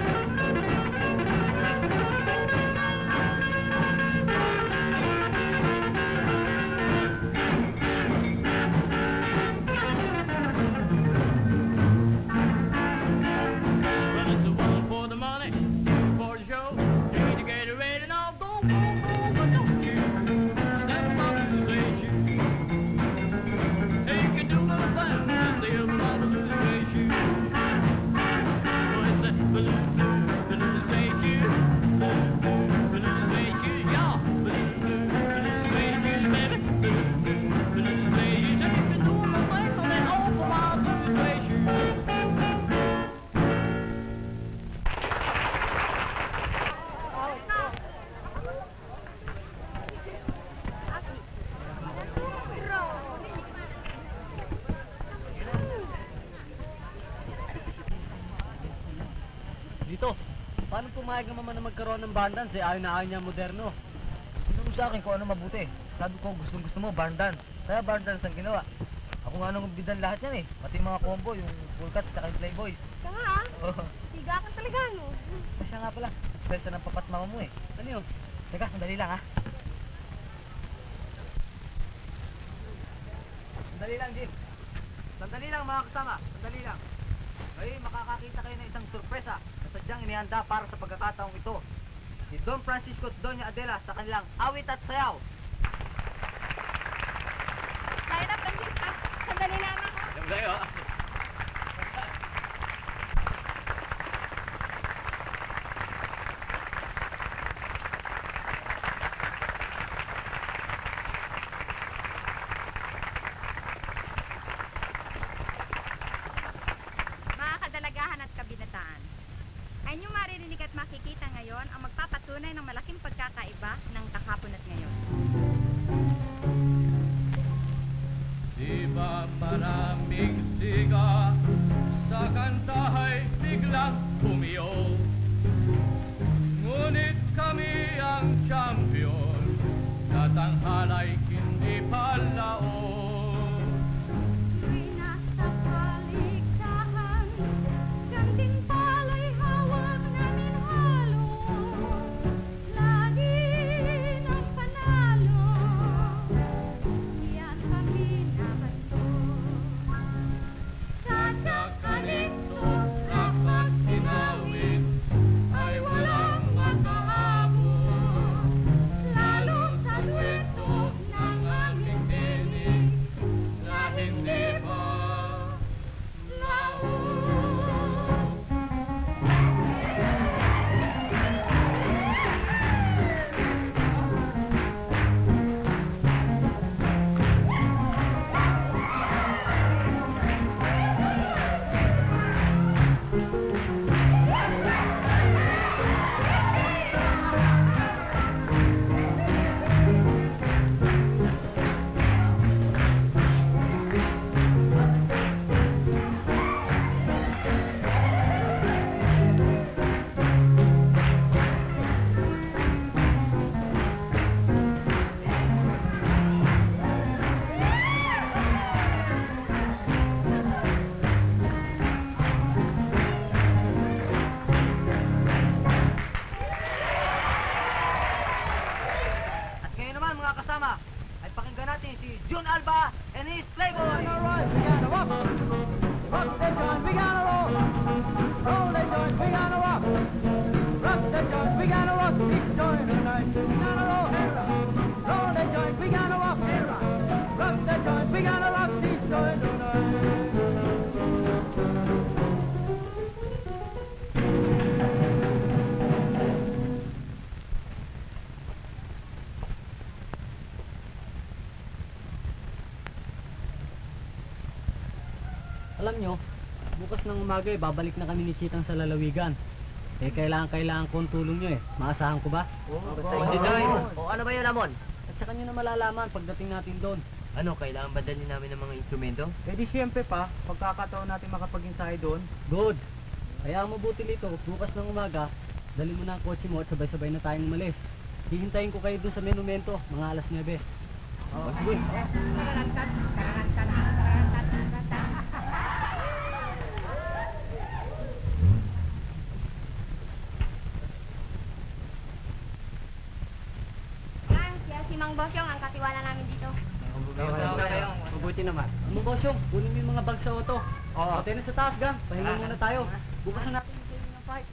Well, it's a one for the money, two for the show. You need to get it ready now, go, go, go, but don't you step on my blue suede shoe. Hey, you can do what I say, just the open my blue suede shoe. Oh, it's a blue, blue, blue suede shoe. Blue, blue, blue suede shoe, yeah. Blue, blue, blue suede shoe, baby. Blue, blue, blue suede shoe. You can do what I say, so then open my blue suede shoe. dito. Paano pumayag ng mama na magkaroon ng barn dance? Eh, ayaw na ayaw niya moderno. Sino mo sa akin kung ano mabuti? Sabi ko gustong gusto mo barn dance. Kaya barn dance ang ginawa. Ako nga nung bidan lahat yan eh. Pati yung mga combo, yung full cuts, saka yung playboys. Siya nga ah. Oo. Siga ka talaga no. Siya nga pala. Pwesta ng papat mama mo eh. Ano yun? Teka, sandali lang ha. Sandali lang, Jim. Sandali lang mga kasama. Sandali lang. Ngayon, makakakita kayo ng isang sorpresa na sadyang inihanda para sa pagkakataong ito. Si Don Francisco at Doña Adela sa kanilang awit at sayaw. Line up lang dito. Sandali lamang. Yung sa'yo. Mga kadalagahan at kabinataan, ay niyong maririnig at makikita ngayon ang magpapatunay ng malaking pagkakaiba ng kahapon at ngayon. Di ba maraming siga sa kantahay biglang pumiyol? Ngunit kami ang champion sa tanghalay hindi palaon. Tuwing nasa paligsahan, kanting pala'y hawak namin halo. Lagi ng panalo, iyan kami naman to. Sa kalipso, rapat sinawin, ay walang makahabol. Lalo sa dueto ng aming tinig, mga kasama, ay pakinggan natin si June Alba and his Playboy! Alright, we gotta rock! Rock the joint, we gotta roll! Roll the joint, we gotta rock! Rock the joint, we gotta rock this joint tonight! We gotta roll, hey, rock! Roll the joint, we gotta rock, hey, rock! Rock the joint, we gotta rock this joint tonight! Alam nyo, bukas ng umaga eh, babalik na kami ni Chitang sa lalawigan. Eh, kailangan, kailangan ko ang tulong nyo eh. Maasahan ko ba? Oo, oh, oh, ano ba yun, Ramon? At saka nyo na malalaman pagdating natin doon. Ano, kailangan ba dalhin namin ng mga instrumento? Eh di siyempre pa, pagkakataon natin makapag-insahe doon. Good. Kaya ang mabuti nito, bukas ng umaga, dali mo na ang kotse mo at sabay-sabay na tayong umalis. Hihintayin ko kayo doon sa monumento, mga alas nuebe. Oh, Sige. Yan, siya si Mang Bosyong ang katiwala namin dito. Mabuti naman. Ano Bosyong, kunin mo yung mga bag sa auto. Oo. Pati na sa taas, gang. Pahinga muna tayo. Bukas na natin yung sa'yo ng fight.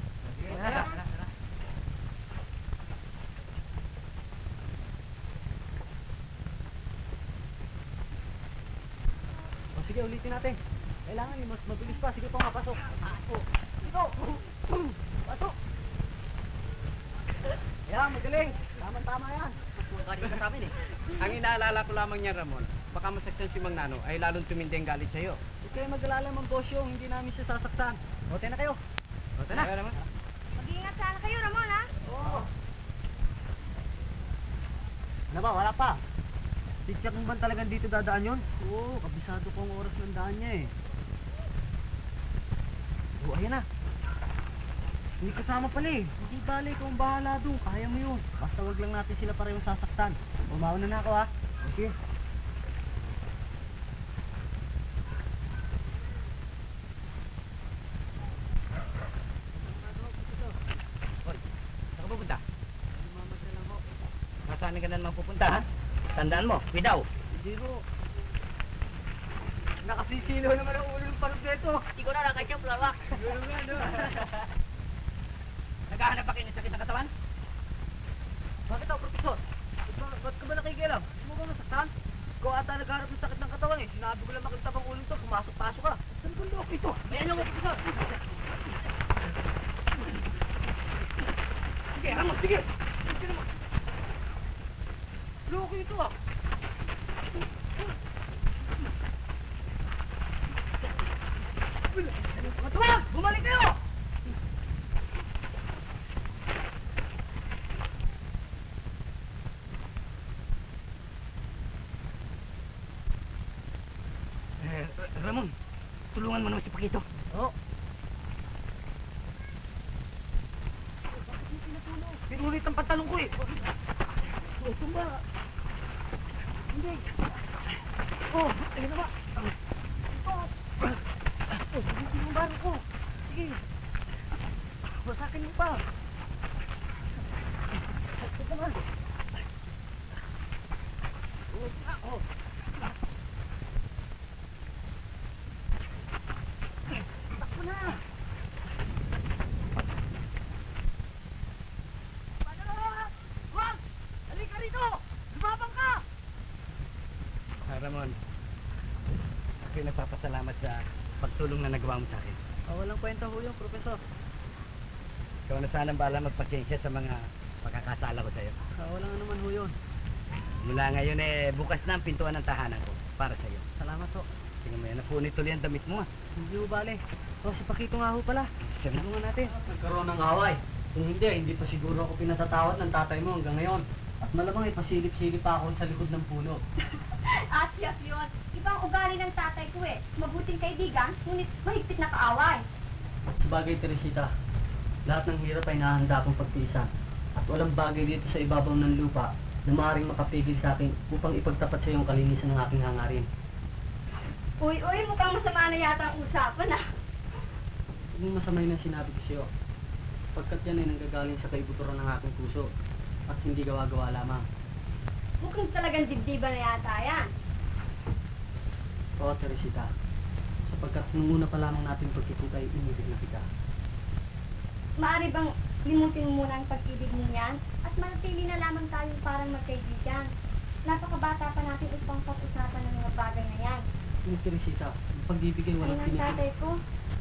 O sige, ulitin natin. Kailangan yung mas mabilis pa. Sige po nga, pasok. Pasok. Sige. Pasok. Yan, magaling. Tama-tama yan. Kanina sa amin eh. Ang inaalala ko lamang niya, Ramon, baka masaktan si Mang Nano ay lalong tumindi ang galit sa'yo. Huwag kayo mag-alala, Mang Bosyong. Hindi namin siya sasaktan. O, tayo na kayo. O, tara. Kaya naman. Mag-iingat sana kayo, Ramon, ha? Oo. Ano ba? Wala pa. Tityak mo ba talagang dito dadaan yun? Oo, kabisado ko ang oras ng daan niya eh. O, ayan na. Hindi kasama pala eh. Hindi bale, ikaw ang bahala doon. Kaya mo yun. Basta wag lang natin sila parehong sasaktan. Umauna na ako ha. Okay. Hoy, saan ka pupunta? Nasaan ka na naman pupunta ha? Tandaan mo, bidaw. Hindi mo. Nakasisilo naman ang ulo ng parang dito. Hindi ko na nakatya, Florwax. Naghahanap ba kayo ng sakit ng katawan? Bakit ako, Profesor? Ba't, ba't ka ba nakikialam? Hindi mo ba nasaktan? Ikaw ata naghahanap ng sakit ng katawan eh. Sinabi ko lang makita bang ulo ito, pumasok-pasok ka. Saan ba loko ito? Ayan ako, Profesor! Sige, Ramon, sige! Sige naman! Loko ito ah! Tuwag! Bumalik kayo! Eh, Ramon, tulungan mo naman si Pakito. Oo. Pinulit ang pantalong ko eh! Oh, tumba. Hindi. Oh, ayun na ba? Oh. Oh, hindi yung baro ko. Sige. Basakin mo pa. Ito naman. Oh, ah, oh. Takbo na. Wag! Halika rito! Lumabang ka! Ah, Ramon, ako'y nagpapasalamat sa pagtulong na nagawa mo sa akin. Oh, walang kwenta ho yun, Profesor. Ikaw na sana bahala magpasensya sa mga pagkakasala ko sa'yo. Ah, walang anuman ho yun. Mula ngayon eh, bukas na ang pintuan ng tahanan ko para sa'yo. Salamat ho. Tingnan mo yan, napunit tuloy ang damit mo ah. Hindi ho bale. Oh, si Pakito nga ho pala. Siya na. Tulungan natin. Nagkaroon ng away. Kung hindi, hindi pa siguro ako pinatatawad ng tatay mo hanggang ngayon. At malamang ipasilip-silip pa ako sa likod ng puno. At siya yun. Ibang ugali ng tatay ko eh. Mabuting kaibigan, ngunit mahigpit na kaaway. Sabagay, Teresita, lahat ng hirap ay nahanda kong pagtiisan. At walang bagay dito sa ibabaw ng lupa na maaaring makapigil sa akin upang ipagtapat sa iyong kalinisan ng aking hangarin. Uy, uy, mukhang masama na yata ang usapan ah. Huwag mong masamay ng sinabi ko sa iyo. Pagkat yan ay nanggagaling sa kaibuturan ng aking puso at hindi gawa-gawa lamang. Mukhang talagang dibdiba na yata yan. Oo, Teresita. Sapagkat nung una pa lamang natin pagkikita ay inibig na kita. Maaari bang limutin mo muna ang pag-ibig mo yan at manatili na lamang tayong parang magkaibigan. Napakabata pa natin upang pag-usapan ng mga bagay na yan. Sige, Teresita. Ang pag-ibig ay Ay, walang ng pinipili. tatay ko.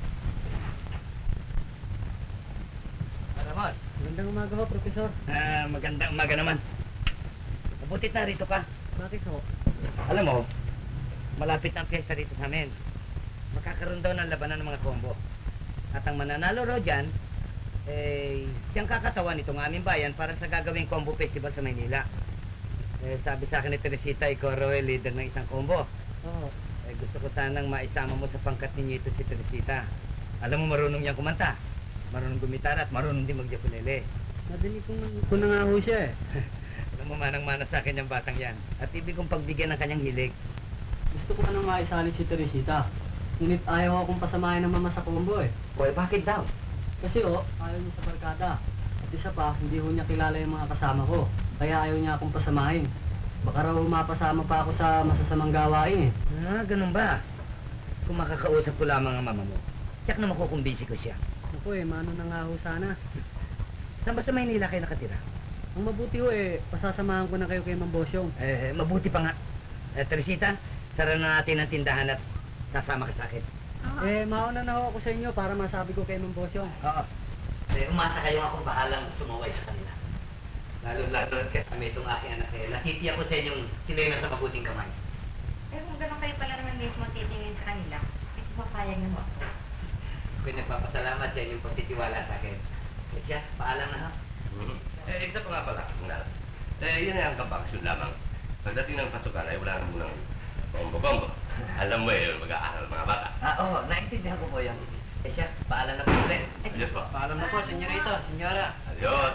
Aramon. Magandang umaga ho, Profesor. Ah, magandang umaga naman. Mabutit na rito ka. Bakit ho? Alam mo, malapit ang piyesta rito sa amin. Makakaroon daw ng labanan ng mga combo. At ang mananalo raw dyan, eh, siyang kakatawan itong aming bayan para sa gagawing combo festival sa Maynila. Eh, sabi sa akin ni Teresita, ikaw raw ay leader ng isang combo. Oo. Eh, gusto ko sanang maisama mo sa pangkat ninyo ito si Teresita. Alam mo, marunong niyang kumanta. Marunong gumitara at marunong din mag-ukulele. Nadinig ko, ko na nga ho siya eh. Alam mo, manang-mana sa akin yung batang yan. At ibig kong pagbigyan ng kanyang hilig. Gusto ko ka nang maisali si Teresita. Ngunit ayaw akong pasamahin ng mama sa combo eh. Boy, bakit daw? Kasi oh, ayaw niya sa barkada. At isa pa, hindi ho niya kilala yung mga kasama ko. Kaya ayaw niya akong pasamahin. Baka raw mapasama pa ako sa masasamang gawain eh. Ah, ganun ba? Kung makakausap ko lamang ang mama mo, tiyak na makukumbisi ko siya. Ako eh, mano na nga ho sana. Saan ba sa Maynila kayo nakatira? Ang mabuti ho eh, pasasamahan ko na kayo kay Mang Bosyong. Eh, mabuti pa nga. Eh, Teresita, sara na natin ang tindahan at sasama ka sa akin. Eh, mauna na ho ako sa inyo para masabi ko kay Mang Bosyong. Oo. Eh, umasa kayo akong bahalang sumaway sa kanila. Lalo-lalo at kasama itong aking anak eh. Natitiyak ko sa inyong sila yung nasa mabuting kamay. Eh, kung gano'n kayo pala naman mismo titingin sa kanila, ito papayag na mo. Ako'y nagpapasalamat sa inyong pagtitiwala sa akin. Eh siya, paalam na ha. Eh, isa pa nga pala, Nal. Eh, yun ay hanggang bakasyon lamang. Pagdating ng pasukan ay wala na munang kombo-kombo. Alam mo eh, mag-aaral mga bata. Ah, oo, naintindihan ko po yan. Eh siya, paalam na po ulit. Adios po. Paalam na po, senyorita, senyora. Adios.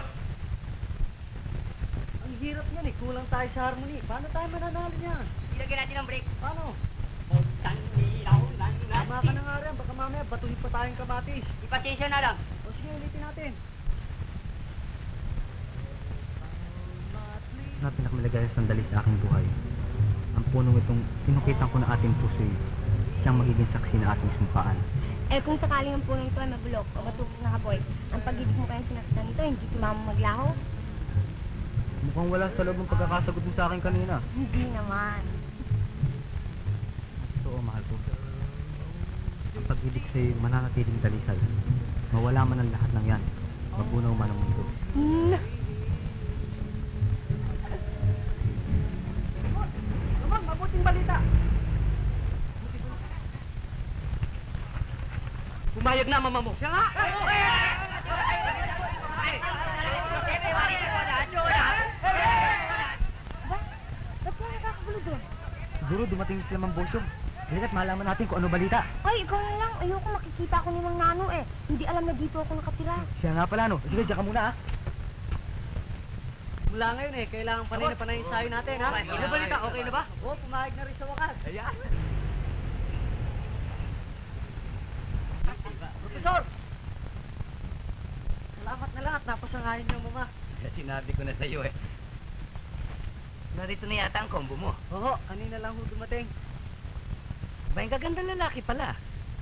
Ang hirap niyan eh, kulang tayo sa harmony. Paano tayo mananalo niyan? Ilagyan natin ang break. Paano? Tandilaw ng Tama ka na nga rin, baka mamaya batuhin pa tayong kamatis. Ipatensya na lang. O sige, ulitin natin. Na pinakamaligayang sandali sa aking buhay. Ang punong itong pinukitan ko na ating puso'y siyang magiging saksi na ating sumpaan. Eh kung sakaling ang punong ito ay mabulok o matupok na kaboy, ang pag-ibig mo kayang sinaktan nito, hindi sumama maglaho? Mukhang wala sa loob ng pagkakasagot mo sa akin kanina. Hindi naman. Oo, mahal ko. Ang pag-ibig sa'yo mananatiling dalisay. Mawala man ang lahat ng yan. Mabunaw man ang mundo. Hmm. Naman, mabuting balita! Pumayag na, mama mo. Siya nga! Ba? Ba't kaya nakakagulo doon? Siguro dumating si Mang Bosyong. Halika't malaman natin kung ano balita. Ay, ikaw na lang. Ayoko makikita ako ni Mang Nano eh. Hindi alam na dito ako nakatira. Siya nga pala, no? Sige, diyan ka muna, ha? Mula ngayon eh, kailangan panay na panay ensayo natin, ha? Ano balita? Okay na ba? Oo, pumayag na rin sa wakas. Ayan. Profesor! Salamat na lang at napasangayin yung mama. Sinabi ko na sa iyo eh. Narito na yata ang combo mo. Oo, kanina lang ho dumating. Ba, yung gagandang lalaki pala.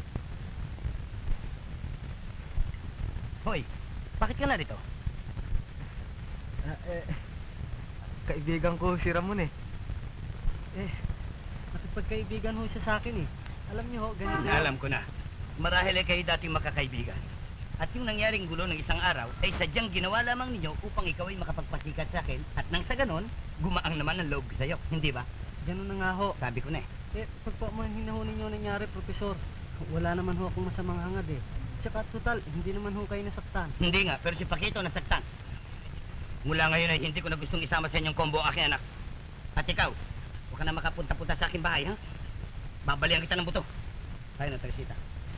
Hoy, bakit ka narito? Ah, eh, kaibigan ko si Ramon eh. Eh, nakipagkaibigan ho siya sa akin eh. Alam niyo ho, ganyan na. Alam ko na. Marahil ay kayo dating makakaibigan. At yung nangyaring gulo ng isang araw ay sadyang ginawa lamang ninyo upang ikaw ay makapagpasikat sa akin at nang sa ganon, gumaang naman ang loob ko sa'yo. Hindi ba? Ganun na nga ho. Sabi ko na eh. Eh, pagpamanhin na ho ninyo nangyari, Profesor. Wala naman ho akong masamang hangad eh. Tsaka total, hindi naman ho kayo nasaktan. Hindi nga, pero si Paquito nasaktan. Mula ngayon ay hindi ko na gustong isama sa inyong combo aking anak. At ikaw, huwag ka na makapunta-punta sa aking bahay, ha? Babalian kita ng buto. Tayo na, Teresita.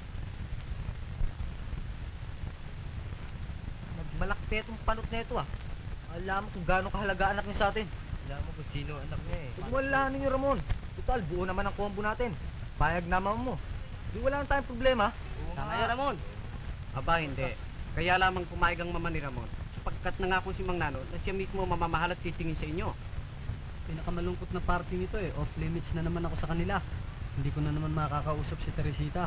Malaki itong panot na ito ah. Alam mo kung gaano kahalaga anak niya sa atin. Alam mo kung sino anak niya eh. Huwag mo alalahanin niyo, Ramon. Total, buo naman ang combo natin. Payag naman mo. Di wala na tayong problema. Tama yan, Ramon. Aba, hindi. Kaya lamang pumayag ang mama ni Ramon. Sapagkat nangako si Mang Nano na siya mismo mamamahal at titingin sa inyo. Pinakamalungkot na party nito eh. Off limits na naman ako sa kanila. Hindi ko na naman makakausap si Teresita.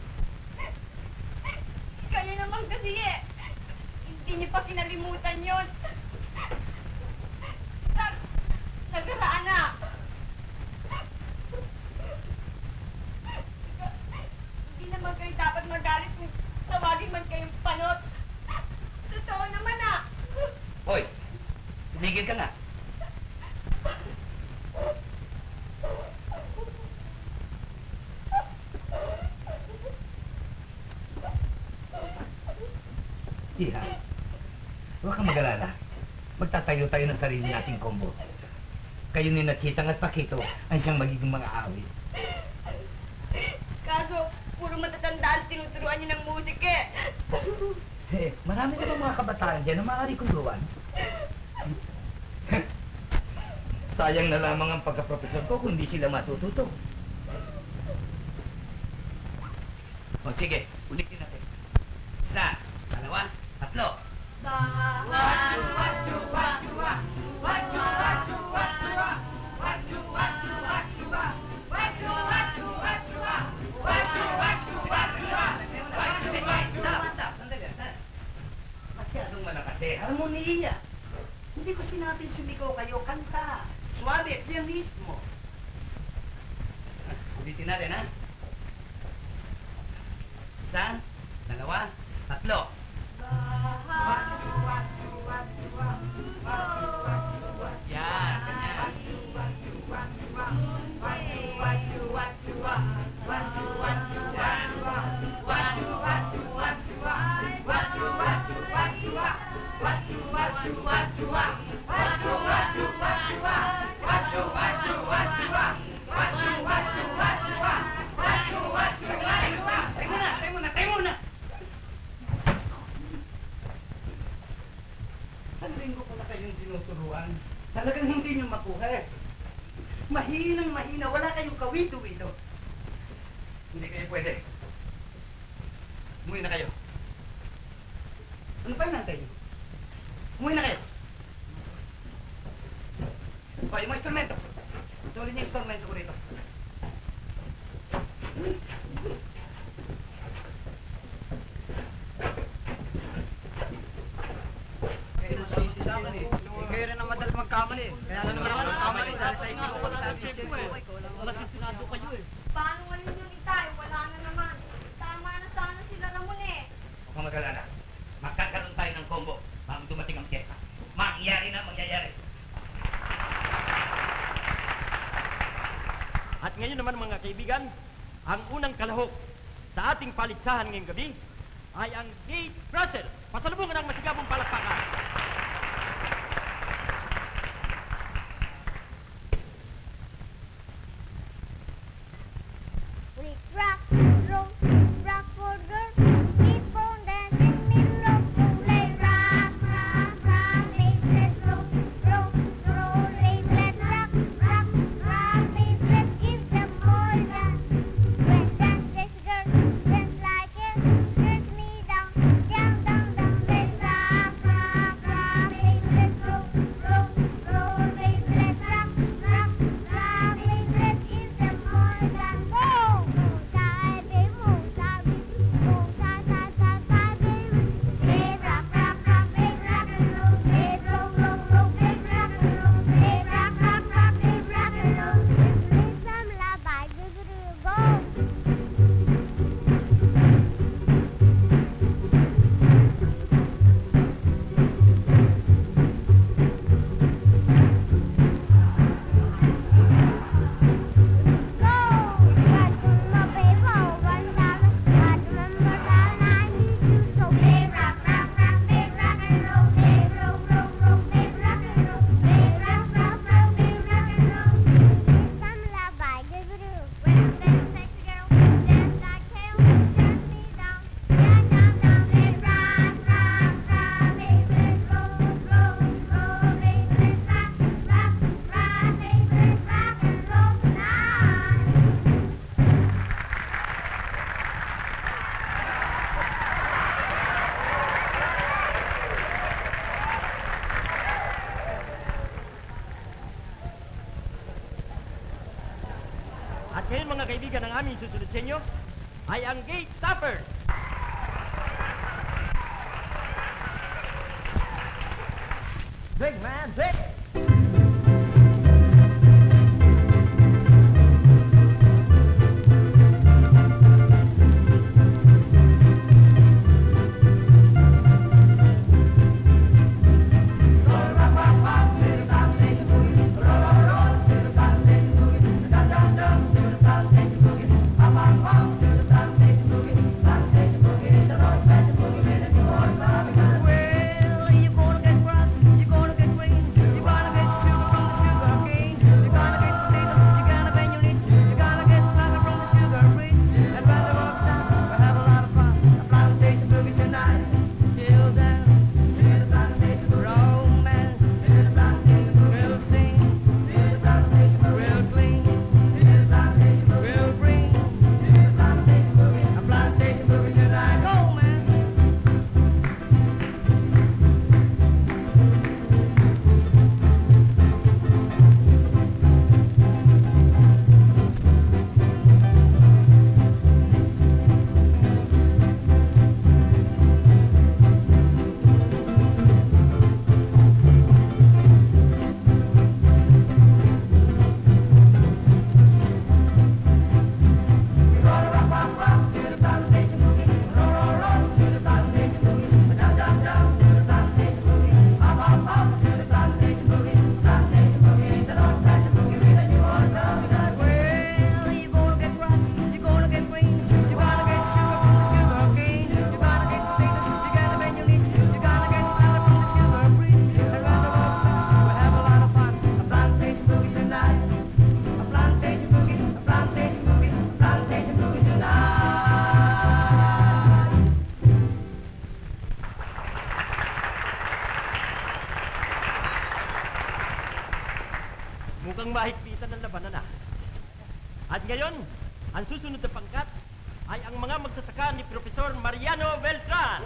Kayo naman kasi eh. Hindi niyo pa kinalimutan yun. Nag... Nagaraan na. Hindi naman kayo dapat magalit kung tawagin man kayong panot. Totoo naman ah. Hoy, tumigil ka na. Iha, huwag kang mag-alala. Magtatayo tayo ng sarili nating combo. Kayo ni Nachitang at Pakito ay siyang magiging mga awit. Kaso, puro matatandaan tinuturuan niyo ng musik eh. Eh, marami na mga kabataan dyan na maaari kong gawan. Sayang na lamang ang pagkaprofesor ko kung di sila matututo. O sige, ulitin natin. Isa, dalawa, tatlo. Masyadong malakas eh. Harmonia. Hindi ko sinabing sumigaw kayo. Kanta. Suave. Yan mismo. Ulitin natin, ha? Isa, dalawa, tatlo. Yan, ganyan. Linggo ko na kayong tinuturuan. Talagang hindi nyo makuha eh. Mahinang mahina, wala kayong kawito-wito. Hindi kayo pwede. Umuwi na kayo. Ano pa yung nantay nyo? Umuwi na kayo. O, yung mga instrumento. Tuloy niyo yung instrumento ko rito. Kayo rin ang madalas magkamali. Kaya na naman ako magkamali dahil sa inyo ko na sabi ko eh. Wala sinado kayo eh. Paano nga ninyong itay? Wala na naman. Tama na sana sila Ramon eh. Huwag kang mag-alala. Magkakaroon tayo ng combo bago dumating ang piyesta. Mangyayari na, mangyayari. At ngayon naman mga kaibigan, ang unang kalahok sa ating paligsahan ngayong gabi ay ang Gate Russell. Pasalubungan ng masigabong palakpakan. We rock, roll, rock for girls. Keep on dancing, middle of the play. Rock, rock, rock, let's let's roll, roll, roll, let's let's rock, rock, rock, let's let's give them more dance. When dance, this girl, dance like it, turns me down, down, down, down. Let's rock, rock, ngayon mga kaibigan, ang aming susunod sa inyo ay ang Gate Toppers. Big man, big! Mukhang mahigpitan ng labanan na. At ngayon, ang susunod na pangkat ay ang mga magsasaka ni Profesor Mariano Beltran.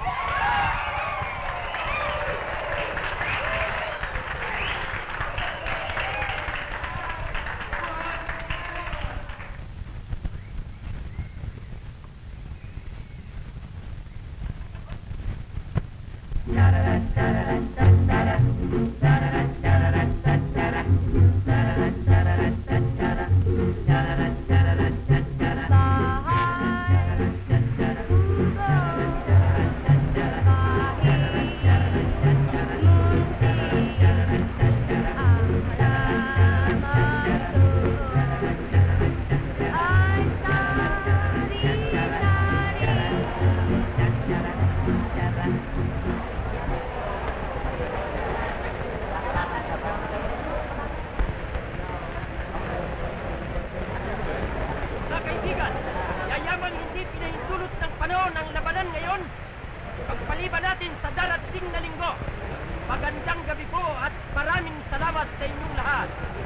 Pagpaliban natin sa darating na linggo. Magandang gabi po at maraming salamat sa inyong lahat.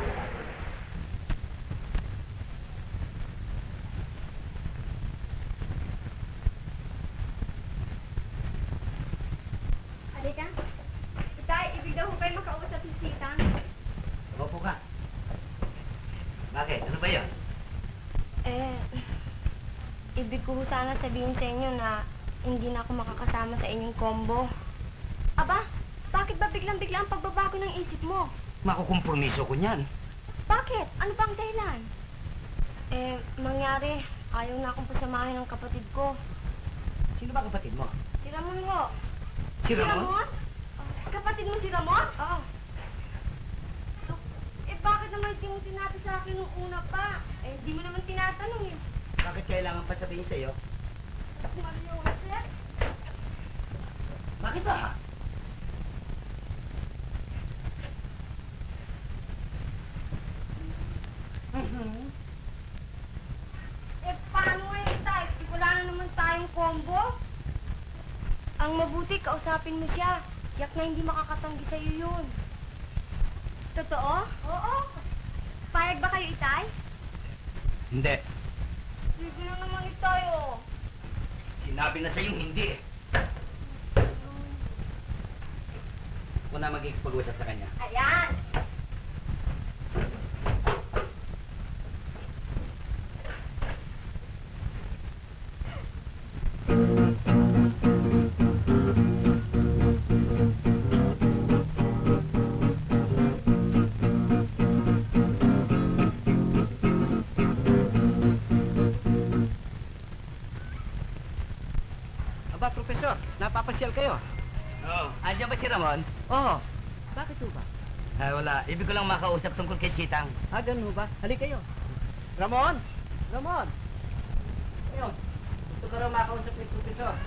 Halika. Itay, ibig daw kayo makausap si Sitang. Upo ka. Bakit? Ano ba yun? Eh, ibig ko sana sabihin sa inyo na hindi na ako makakasama sa inyong combo. Aba, bakit ba biglang-bigla ang pagbabago ng isip mo? Makukompromiso ko niyan. Bakit? Ano bang dahilan? Eh, mangyari, ayaw na akong pasamahin ng kapatid ko. Sino ba kapatid mo? Si Ramon ho. Si Ramon? Kapatid mo si Ramon? Oo. Eh, bakit naman hindi mo sinabi sa akin nung una pa? Eh, hindi mo naman tinatanong eh. Bakit kailangan pa sabihin sa'yo? Mariona, sir? Bakit ba? Mm-hmm. Eh, paano eh, Tay? Wala na naman tayong combo. Ang mabuti, kausapin mo siya. Yak na hindi makakatanggi sa'yo yun. Totoo? Oo. Payag ba kayo, Itay? Hindi. Sige na naman, Itay, oh. Sinabi na sa'yo hindi eh. Ako na magkikipag-usap sa kanya. Ayan. papasyal kayo. Oo. Andiyan ba si Ramon? Oo. Bakit ho ba? Ah, wala. Ibig ko lang makausap tungkol kay Chitang. Ah, ganun ho ba? Halik kayo. Ramon! Ramon! Ayun. Gusto ko raw makausap ni Profesor.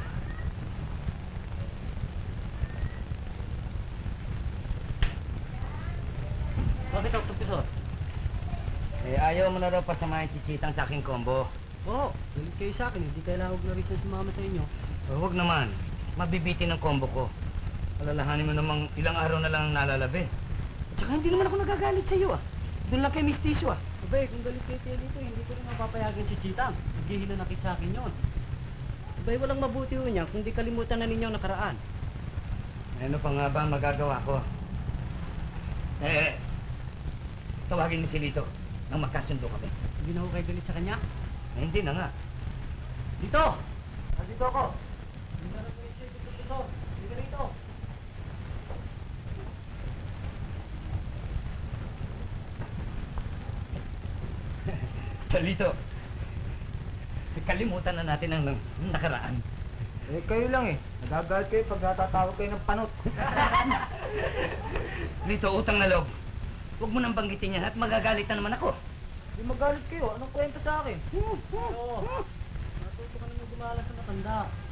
Bakit ako, Profesor? Eh, ayaw mo na raw pasamahin si Chitang sa aking combo. Oo, galit kayo sa akin. Hindi kailangan huwag na rin siya sumama sa inyo. Oh, huwag naman. Mabibitin ang combo ko. Alalahanin mo namang ilang araw na lang ang nalalabi. At saka hindi naman ako nagagalit sa iyo ah. Doon lang kay Mistiso ah. Abay, kung galit kayo kayo dito, hindi ko rin mapapayagan si Chitang. Naghihinanakit sa akin yun. Abay, walang mabuti ho niya kung di kalimutan na ninyo ang nakaraan. Ano pa nga ba ang magagawa ko? Eh, tawagin mo si Lito nang magkasundo kami. Hindi na ho kayo galit sa kanya? Eh, hindi na nga. Dito! Nandito ako! Hindi na rin po siya dito dito. Hindi ka rito. Lito, kalimutan na natin ang ang nakaraan. Eh, kayo lang eh. Nagagalit kayo pag natatawag kayo ng panot. Lito, utang na loob. Huwag mo nang banggitin yan at magagalit na naman ako. Hindi magalit kayo. Anong kwento sa akin? Oo. Natuto ka naman gumala sa matanda.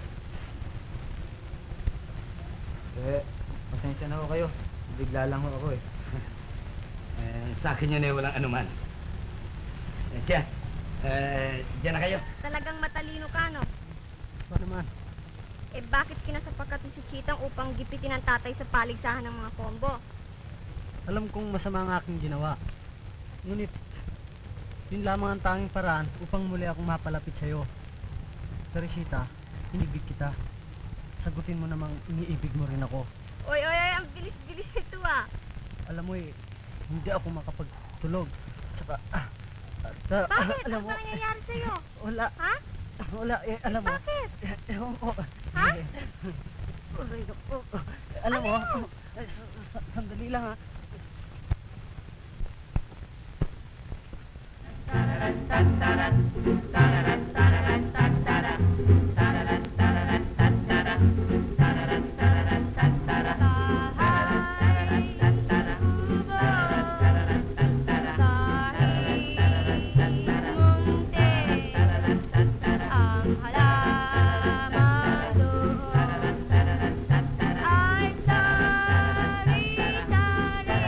Eh, pasensya na ho kayo. Bigla lang ho ako eh. Eh, sa akin yun eh, walang anuman. Eh, siya, eh, diyan na kayo. Talagang matalino ka, no? Ba naman? Eh bakit kinasapakat mo si Chitang upang gipitin ang tatay sa paligsahan ng mga combo? Alam kong masama ang aking ginawa. Ngunit, yun lamang ang tanging paraan upang muli akong mapalapit sa'yo. Teresita, inibig kita. Sagutin mo namang iniibig mo rin ako. Oy, oy, oy, ang bilis-bilis ito ah. Alam mo eh, hindi ako makapagtulog. Tsaka, ah, ah, Bakit? alam Ano mo, ba nangyayari sa'yo? wala, Ha? wala, eh, alam mo. Bakit? Eh, ewan ko. Ha? Eh, aray, naku. Alam mo, eh, sa- sandali lang ha.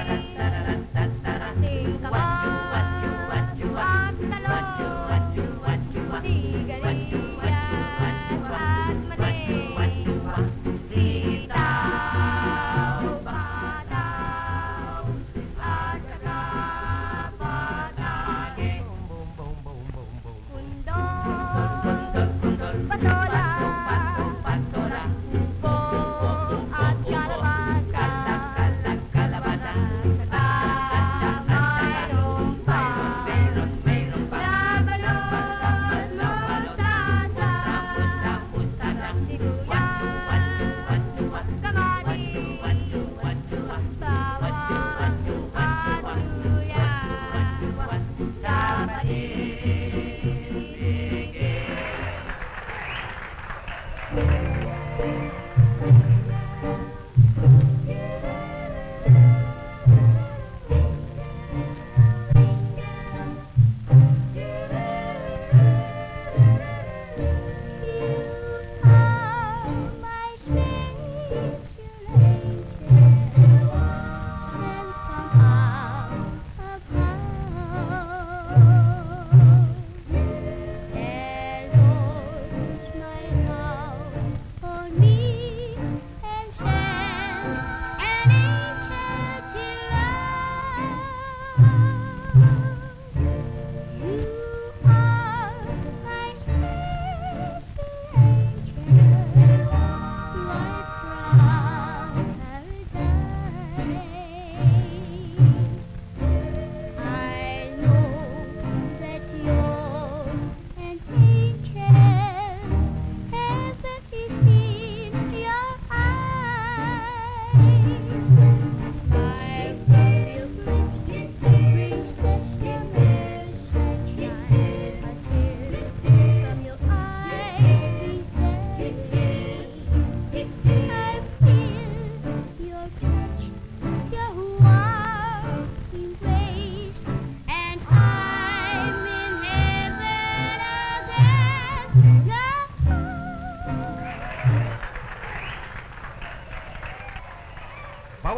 Sing ka ba? At talon.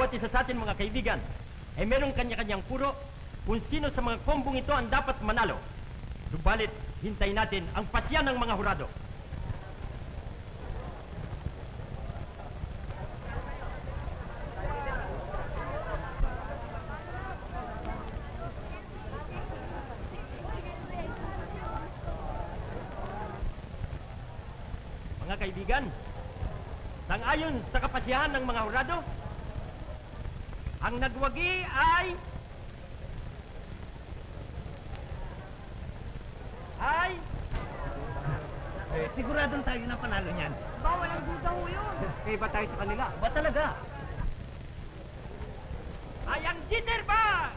bawat isa sa atin mga kaibigan ay merong kanya-kanyang puro kung sino sa mga kombong ito ang dapat manalo. Subalit, hintayin natin ang pasya ng mga hurado. Mga kaibigan, sang-ayon sa kapasyahan ng mga hurado, ang nagwagi ay... ay... Eh, siguradong tayo na panalo niyan. Ba, walang duda ho yun. Kaya ba tayo sa kanila? Ba talaga? Ay ang jitterbug!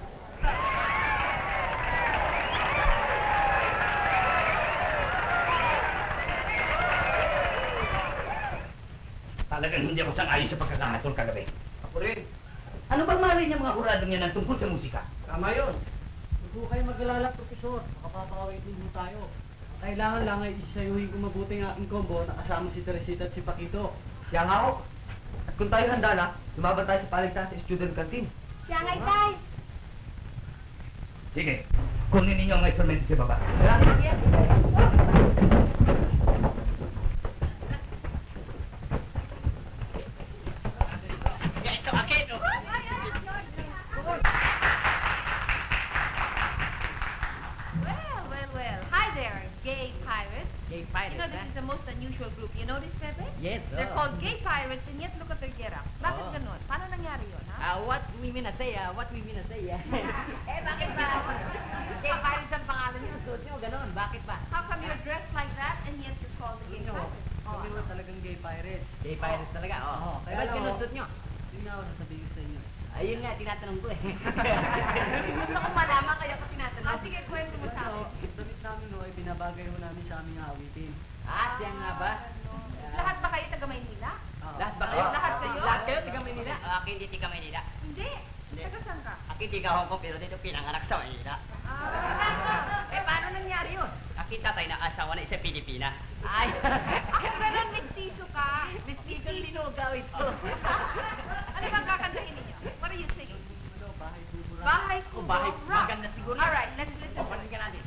Talagang hindi ako sang-ayon sa pagkakahatol kagabi. Ako rin. Ano bang mali niya mga huradong yan ang tungkol sa musika? Tama yun. Huwag ko kayo mag-alala, Profesor. Makapapakawin din mo tayo. Ang kailangan lang ay isayuhin kung mabuti ang aking combo na kasama si Teresita at si Paquito. Siya nga ako. At kung tayo handa na, lumaban tayo sa paligsahan sa student canteen. Siya nga'y tay. Sige, kunin ninyo ang instrumento sa baba. Well, well, well. Hi there, gay pirates. Gay You know, this is the most unusual group. You notice, Pepe? Yes, They're called gay pirates, and yet look at their get-up. Bakit Oo. ganun? Paano nangyari yun, ha? Ah, what we mean to say, ah, what we mean to say, ah. Eh, bakit ba? Gay pirates ang pangalan niyo. Suot nyo, ganon, bakit ba? How come you're dressed like that, and yet you're called the gay Yun o. pirates? Oh, Kami naman talagang gay pirates. Gay pirates talaga, oo. Oo, Kaya kaya ba't lang, kinusot nyo? Yun nga ako sasabihin sa inyo. Ayun nga, tinatanong ko eh. Gusto kong malaman, kaya ko tinatanong. Ah, sige, kwento mo sa Ito, akin. yung damit namin ho ay binabagay ho namin sa aming awitin. Ah, siya nga ba? Lahat ba kayo taga Maynila? Oo. Lahat ba kayo? Lahat kayo? Lahat kayo, tiga Manila? Ako hindi tiga Manila. Hindi. Hindi. Taga saan ka? Ako tiga Hong Kong, pero dito pinanganak sa Manila. Ah. Eh, paano nangyari yun? Nakita tayo na asawa na isa Pilipina. Ay! Ako ganun, mestizo ka. Mestizo linugaw ito. Ano bang kakantahin ninyo? What are you singing? Ano, bahay kubura. Bahay O Kubo bahay, Rock. maganda siguro. Alright, let's listen. O, panin ka natin.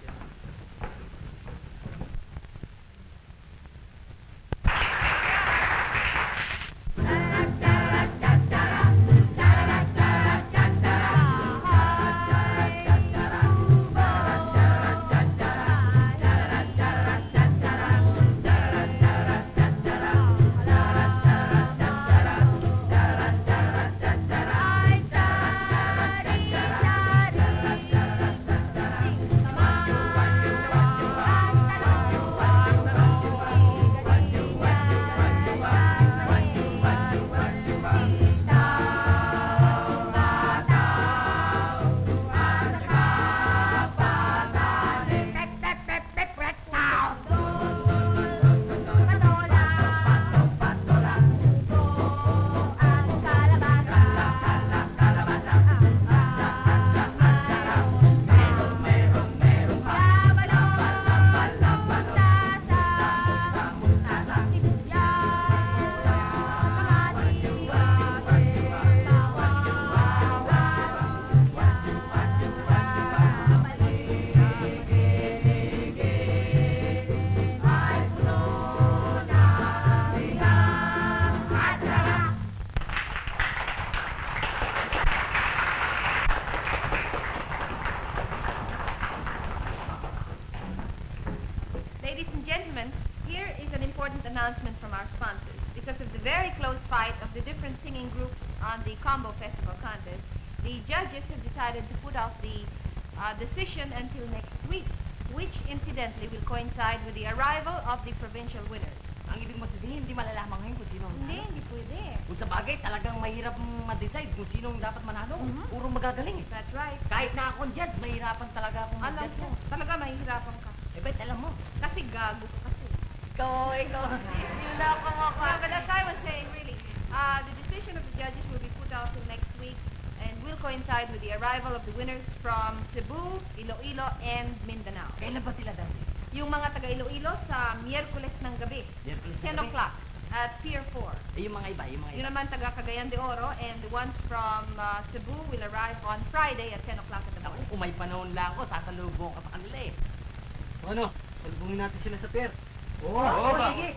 Ladies and gentlemen, here is an important announcement from our sponsors. Because of the very close fight of the different singing groups on the Combo Festival contest, the judges have decided to put off the uh, decision until next week, which incidentally will coincide with the arrival of the provincial winners. Ang ibig mo sabihin, hindi malalaman ngayon kung sino ang Hindi, hindi pwede. Kung sa bagay, talagang mahirap ma-decide kung sino ang dapat manalo. Mhm. Puro magagaling eh. That's right. Kahit na akong judge, mahirapan talaga akong Alam mag-judge ko, mo. talaga mahihirapan ka. Eh, ba't alam mo? Kasi gago ka kasi. Ikaw, ikaw. Niloko mo ako. No, but as I was saying, really, uh, the decision of the judges will be put out till next week and will coincide with the arrival of the winners from Cebu, Iloilo, and Mindanao. Kailan ba sila dati? Yung mga taga Iloilo sa Miyerkules ng gabi, Miyerkules ng ten gabi? o'clock. at Pier four. Eh, yung mga iba, yung mga Yun iba. naman taga Cagayan de Oro, and the ones from uh, Cebu will arrive on Friday at ten o'clock in the Ako, morning. kung may panahon lang ako, sasalubong ka sa kanila eh. O ano, salubungin natin sila sa pier. Oo, Oo, ba? sige.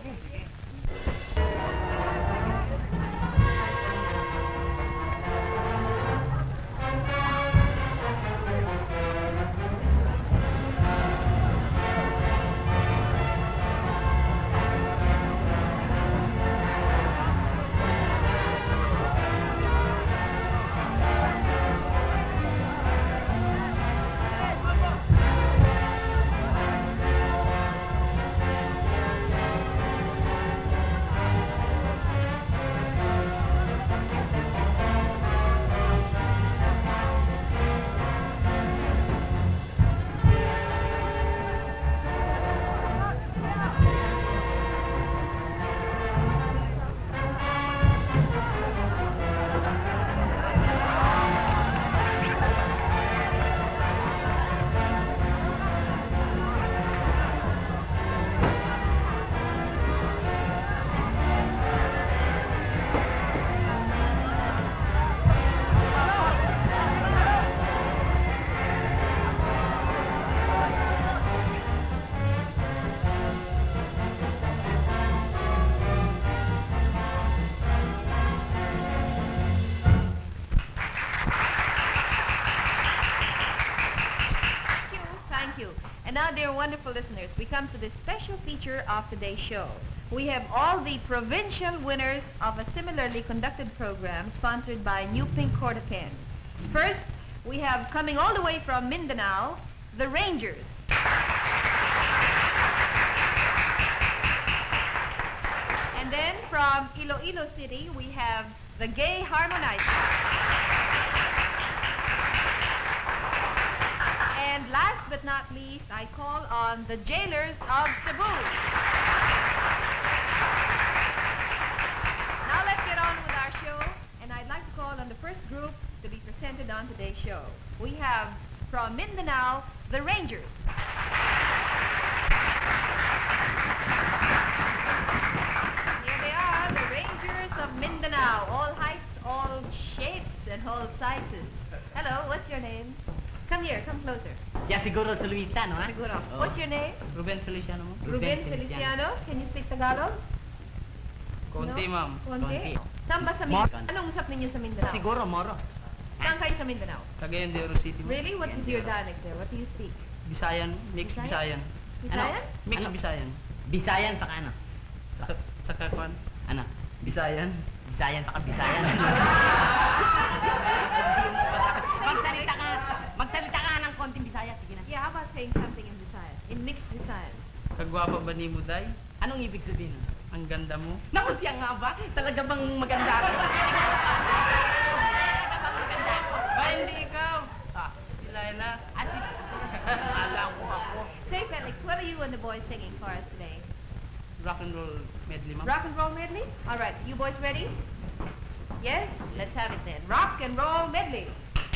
Now, dear wonderful listeners, we come to the special feature of today's show. We have all the provincial winners of a similarly conducted program sponsored by New Pink Cordopen. First, we have coming all the way from Mindanao, the Rangers. And then from Iloilo City, we have the Gay Harmonizers. And last but not least, I call on the Jailers of Cebu. Now let's get on with our show, and I'd like to call on the first group to be presented on today's show. We have from Mindanao, the Rangers. Here they are, the Rangers of Mindanao, all heights, all shapes, and all sizes. Hello, what's your name? Come here, come closer. Yeah, siguro sa Luisano, ha? Siguro. Oo. What's your name? Ruben Feliciano mo? Ruben Feliciano. Can you speak Tagalog? Konti, No? ma'am. Konti? Saan ba sa Mor- Mindanao? Anong usap ninyo sa Mindanao? Siguro, Moro. Saan kayo sa Mindanao? Cagayan de Oro City mo. Really? What is your dialect there? What do you speak? Bisayan, mix Bisayan? Bisayan. Bisayan? Mix Ano? Bisayan. Bisayan saka ano? Saka, saka kwan? Ano? Bisayan. Bisayan saka Bisayan. Magsalita ka. Magsalita ka ng konting Bisaya. Sige na. Yeah, how about saying something in Visayan? In mixed Visayan. Kagwapa ba ni Muday? Anong ibig sabihin nun? Ang ganda mo. Naku, siya nga ba? Talaga bang maganda ako? Talaga bang maganda ako? Ba, hindi ikaw. Ah, si Laila. At Alam ko ako. Say, Felix, what are you and the boys singing for us today? Rock and roll medley, ma'am. Rock and roll medley? All right, you boys ready? Yes? Let's have it then. Rock and roll medley.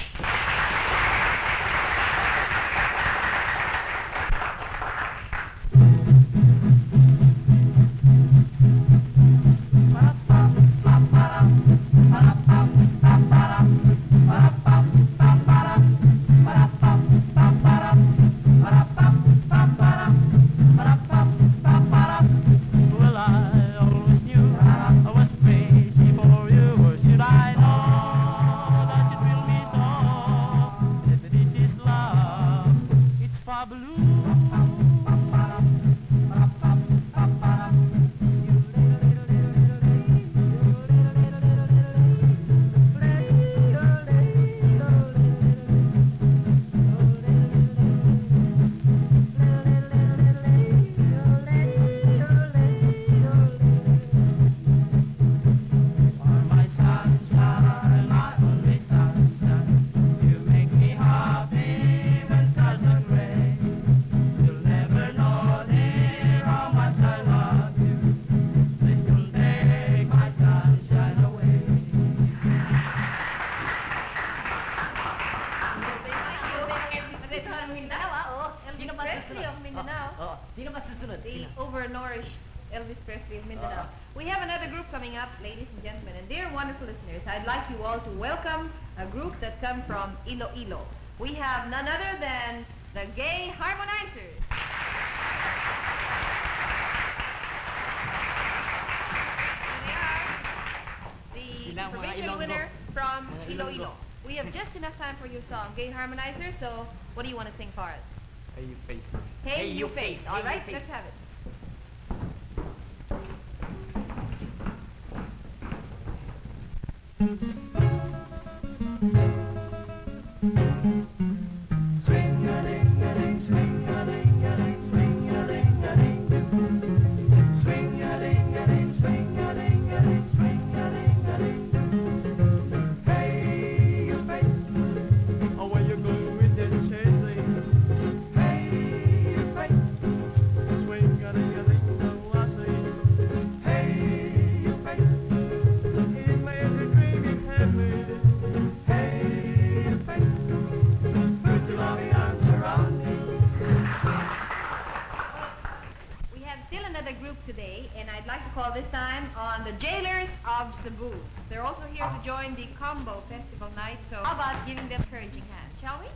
Well, I always knew I was crazy for you. Or should I know that you thrill me so? If this is love, it's far blue. My sunshine, my only sunshine, you make me happy when stars are gray. You'll never know, dear, how much I love you. Please don't take my sunshine away. Thank you. Elvis Mindanao, ah, oh. Elvis Sino ba Presley susunod? of Mindanao. Oh, oh. Sino ba susunod? The Sino? overnourished Elvis Presley of Mindanao. We have another group coming up, ladies and gentlemen, and dear wonderful listeners, I'd like you all to welcome a group that come from Iloilo. We have none other than the Gay Harmonizers. Here they are, the provincial winner from Iloilo. We have just enough time for your song, Gay Harmonizers, so what do you want to sing for us? Hey, you face. Hey, Hey, you you face. face. All Hey, you right, face. let's have it. We have still another group today, and I'd like to call this time on the Jailers of Cebu. They're also here to join the Combo Festival night, so how about giving them a encouraging hand, shall we?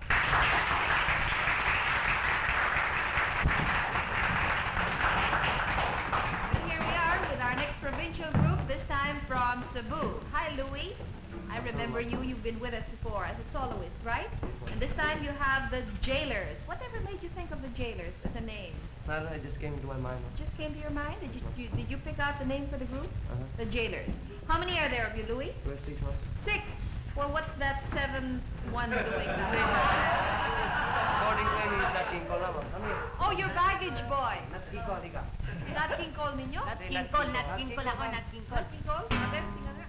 And here we are with our next provincial group, this time from Cebu. Hi, Louis. I remember you. You've been with us before as a soloist, right? And this time you have the Jailers. Whatever made you think of the Jailers as a name? No, no, it just came to my mind. Just came to your mind? Did you, you did you pick out the name for the group? Uh-huh. The Jailers. How many are there of you, Louis? Where's six months? Six. Well, what's that seven one doing now? Boarding plane is that King Cole naman. Come here. Oh, your baggage boy. Nat King Cole, ika. Nat King Cole ninyo? Nat King Cole, Nat King Cole ako, Nat King Cole. Nat King Cole? A ver, tingnan nga.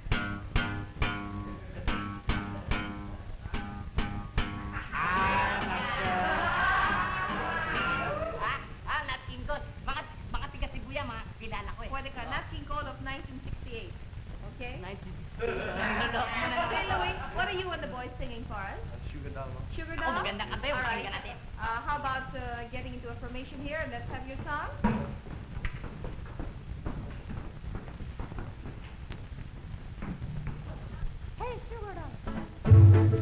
Ah, ah, Nat King Cole. Mga, mga tiga Sibuya, mga kilala ko eh. Pwede ka. Nat King Cole of nineteen sixty-eight. Okay? nineteen Say, Louis, what are you and the boys singing for us? Sugar doll, no? Sugar Oh, Doll? maganda kanta yun. All right. Pakinggan natin. Uh, how about uh, getting into a formation here and let's have your song? Hey, Sugar Doll.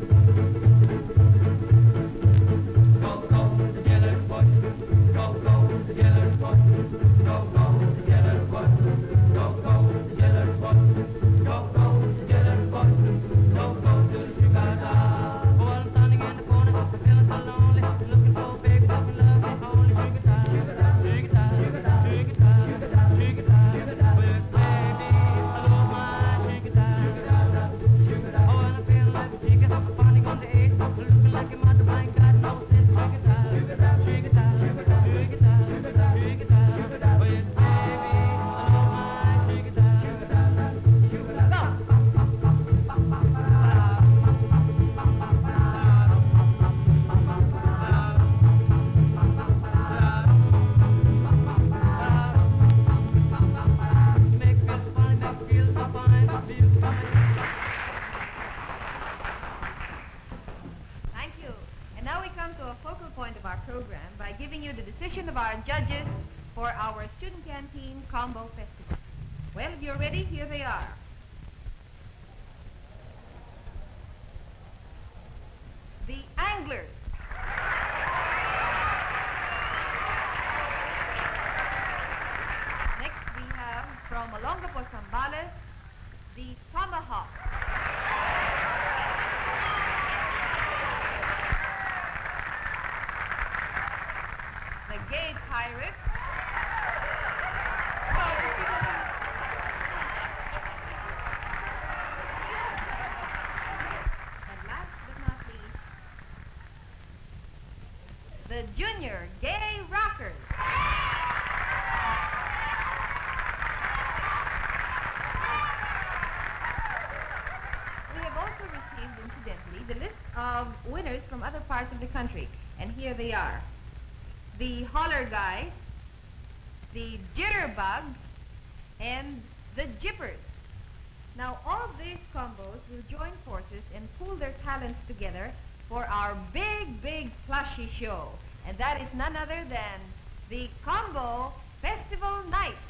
Thank you. And now we come to a focal point of our program by giving you the decision of our judges for our Student Canteen Combo Festival. Well, if you're ready, here they are. The Anglers. Next we have from Olongapo, Zambales, the Tomahawk. The Gay Pirates. And last but not least, the Junior Gay Rockers. We have also received, incidentally, the list of winners from other parts of the country. And here they are. The Holler Guys, the Jitterbugs, and the Jippers. Now, all these combos will join forces and pool their talents together for our big, big flashy show. And that is none other than the Combo Festival Night.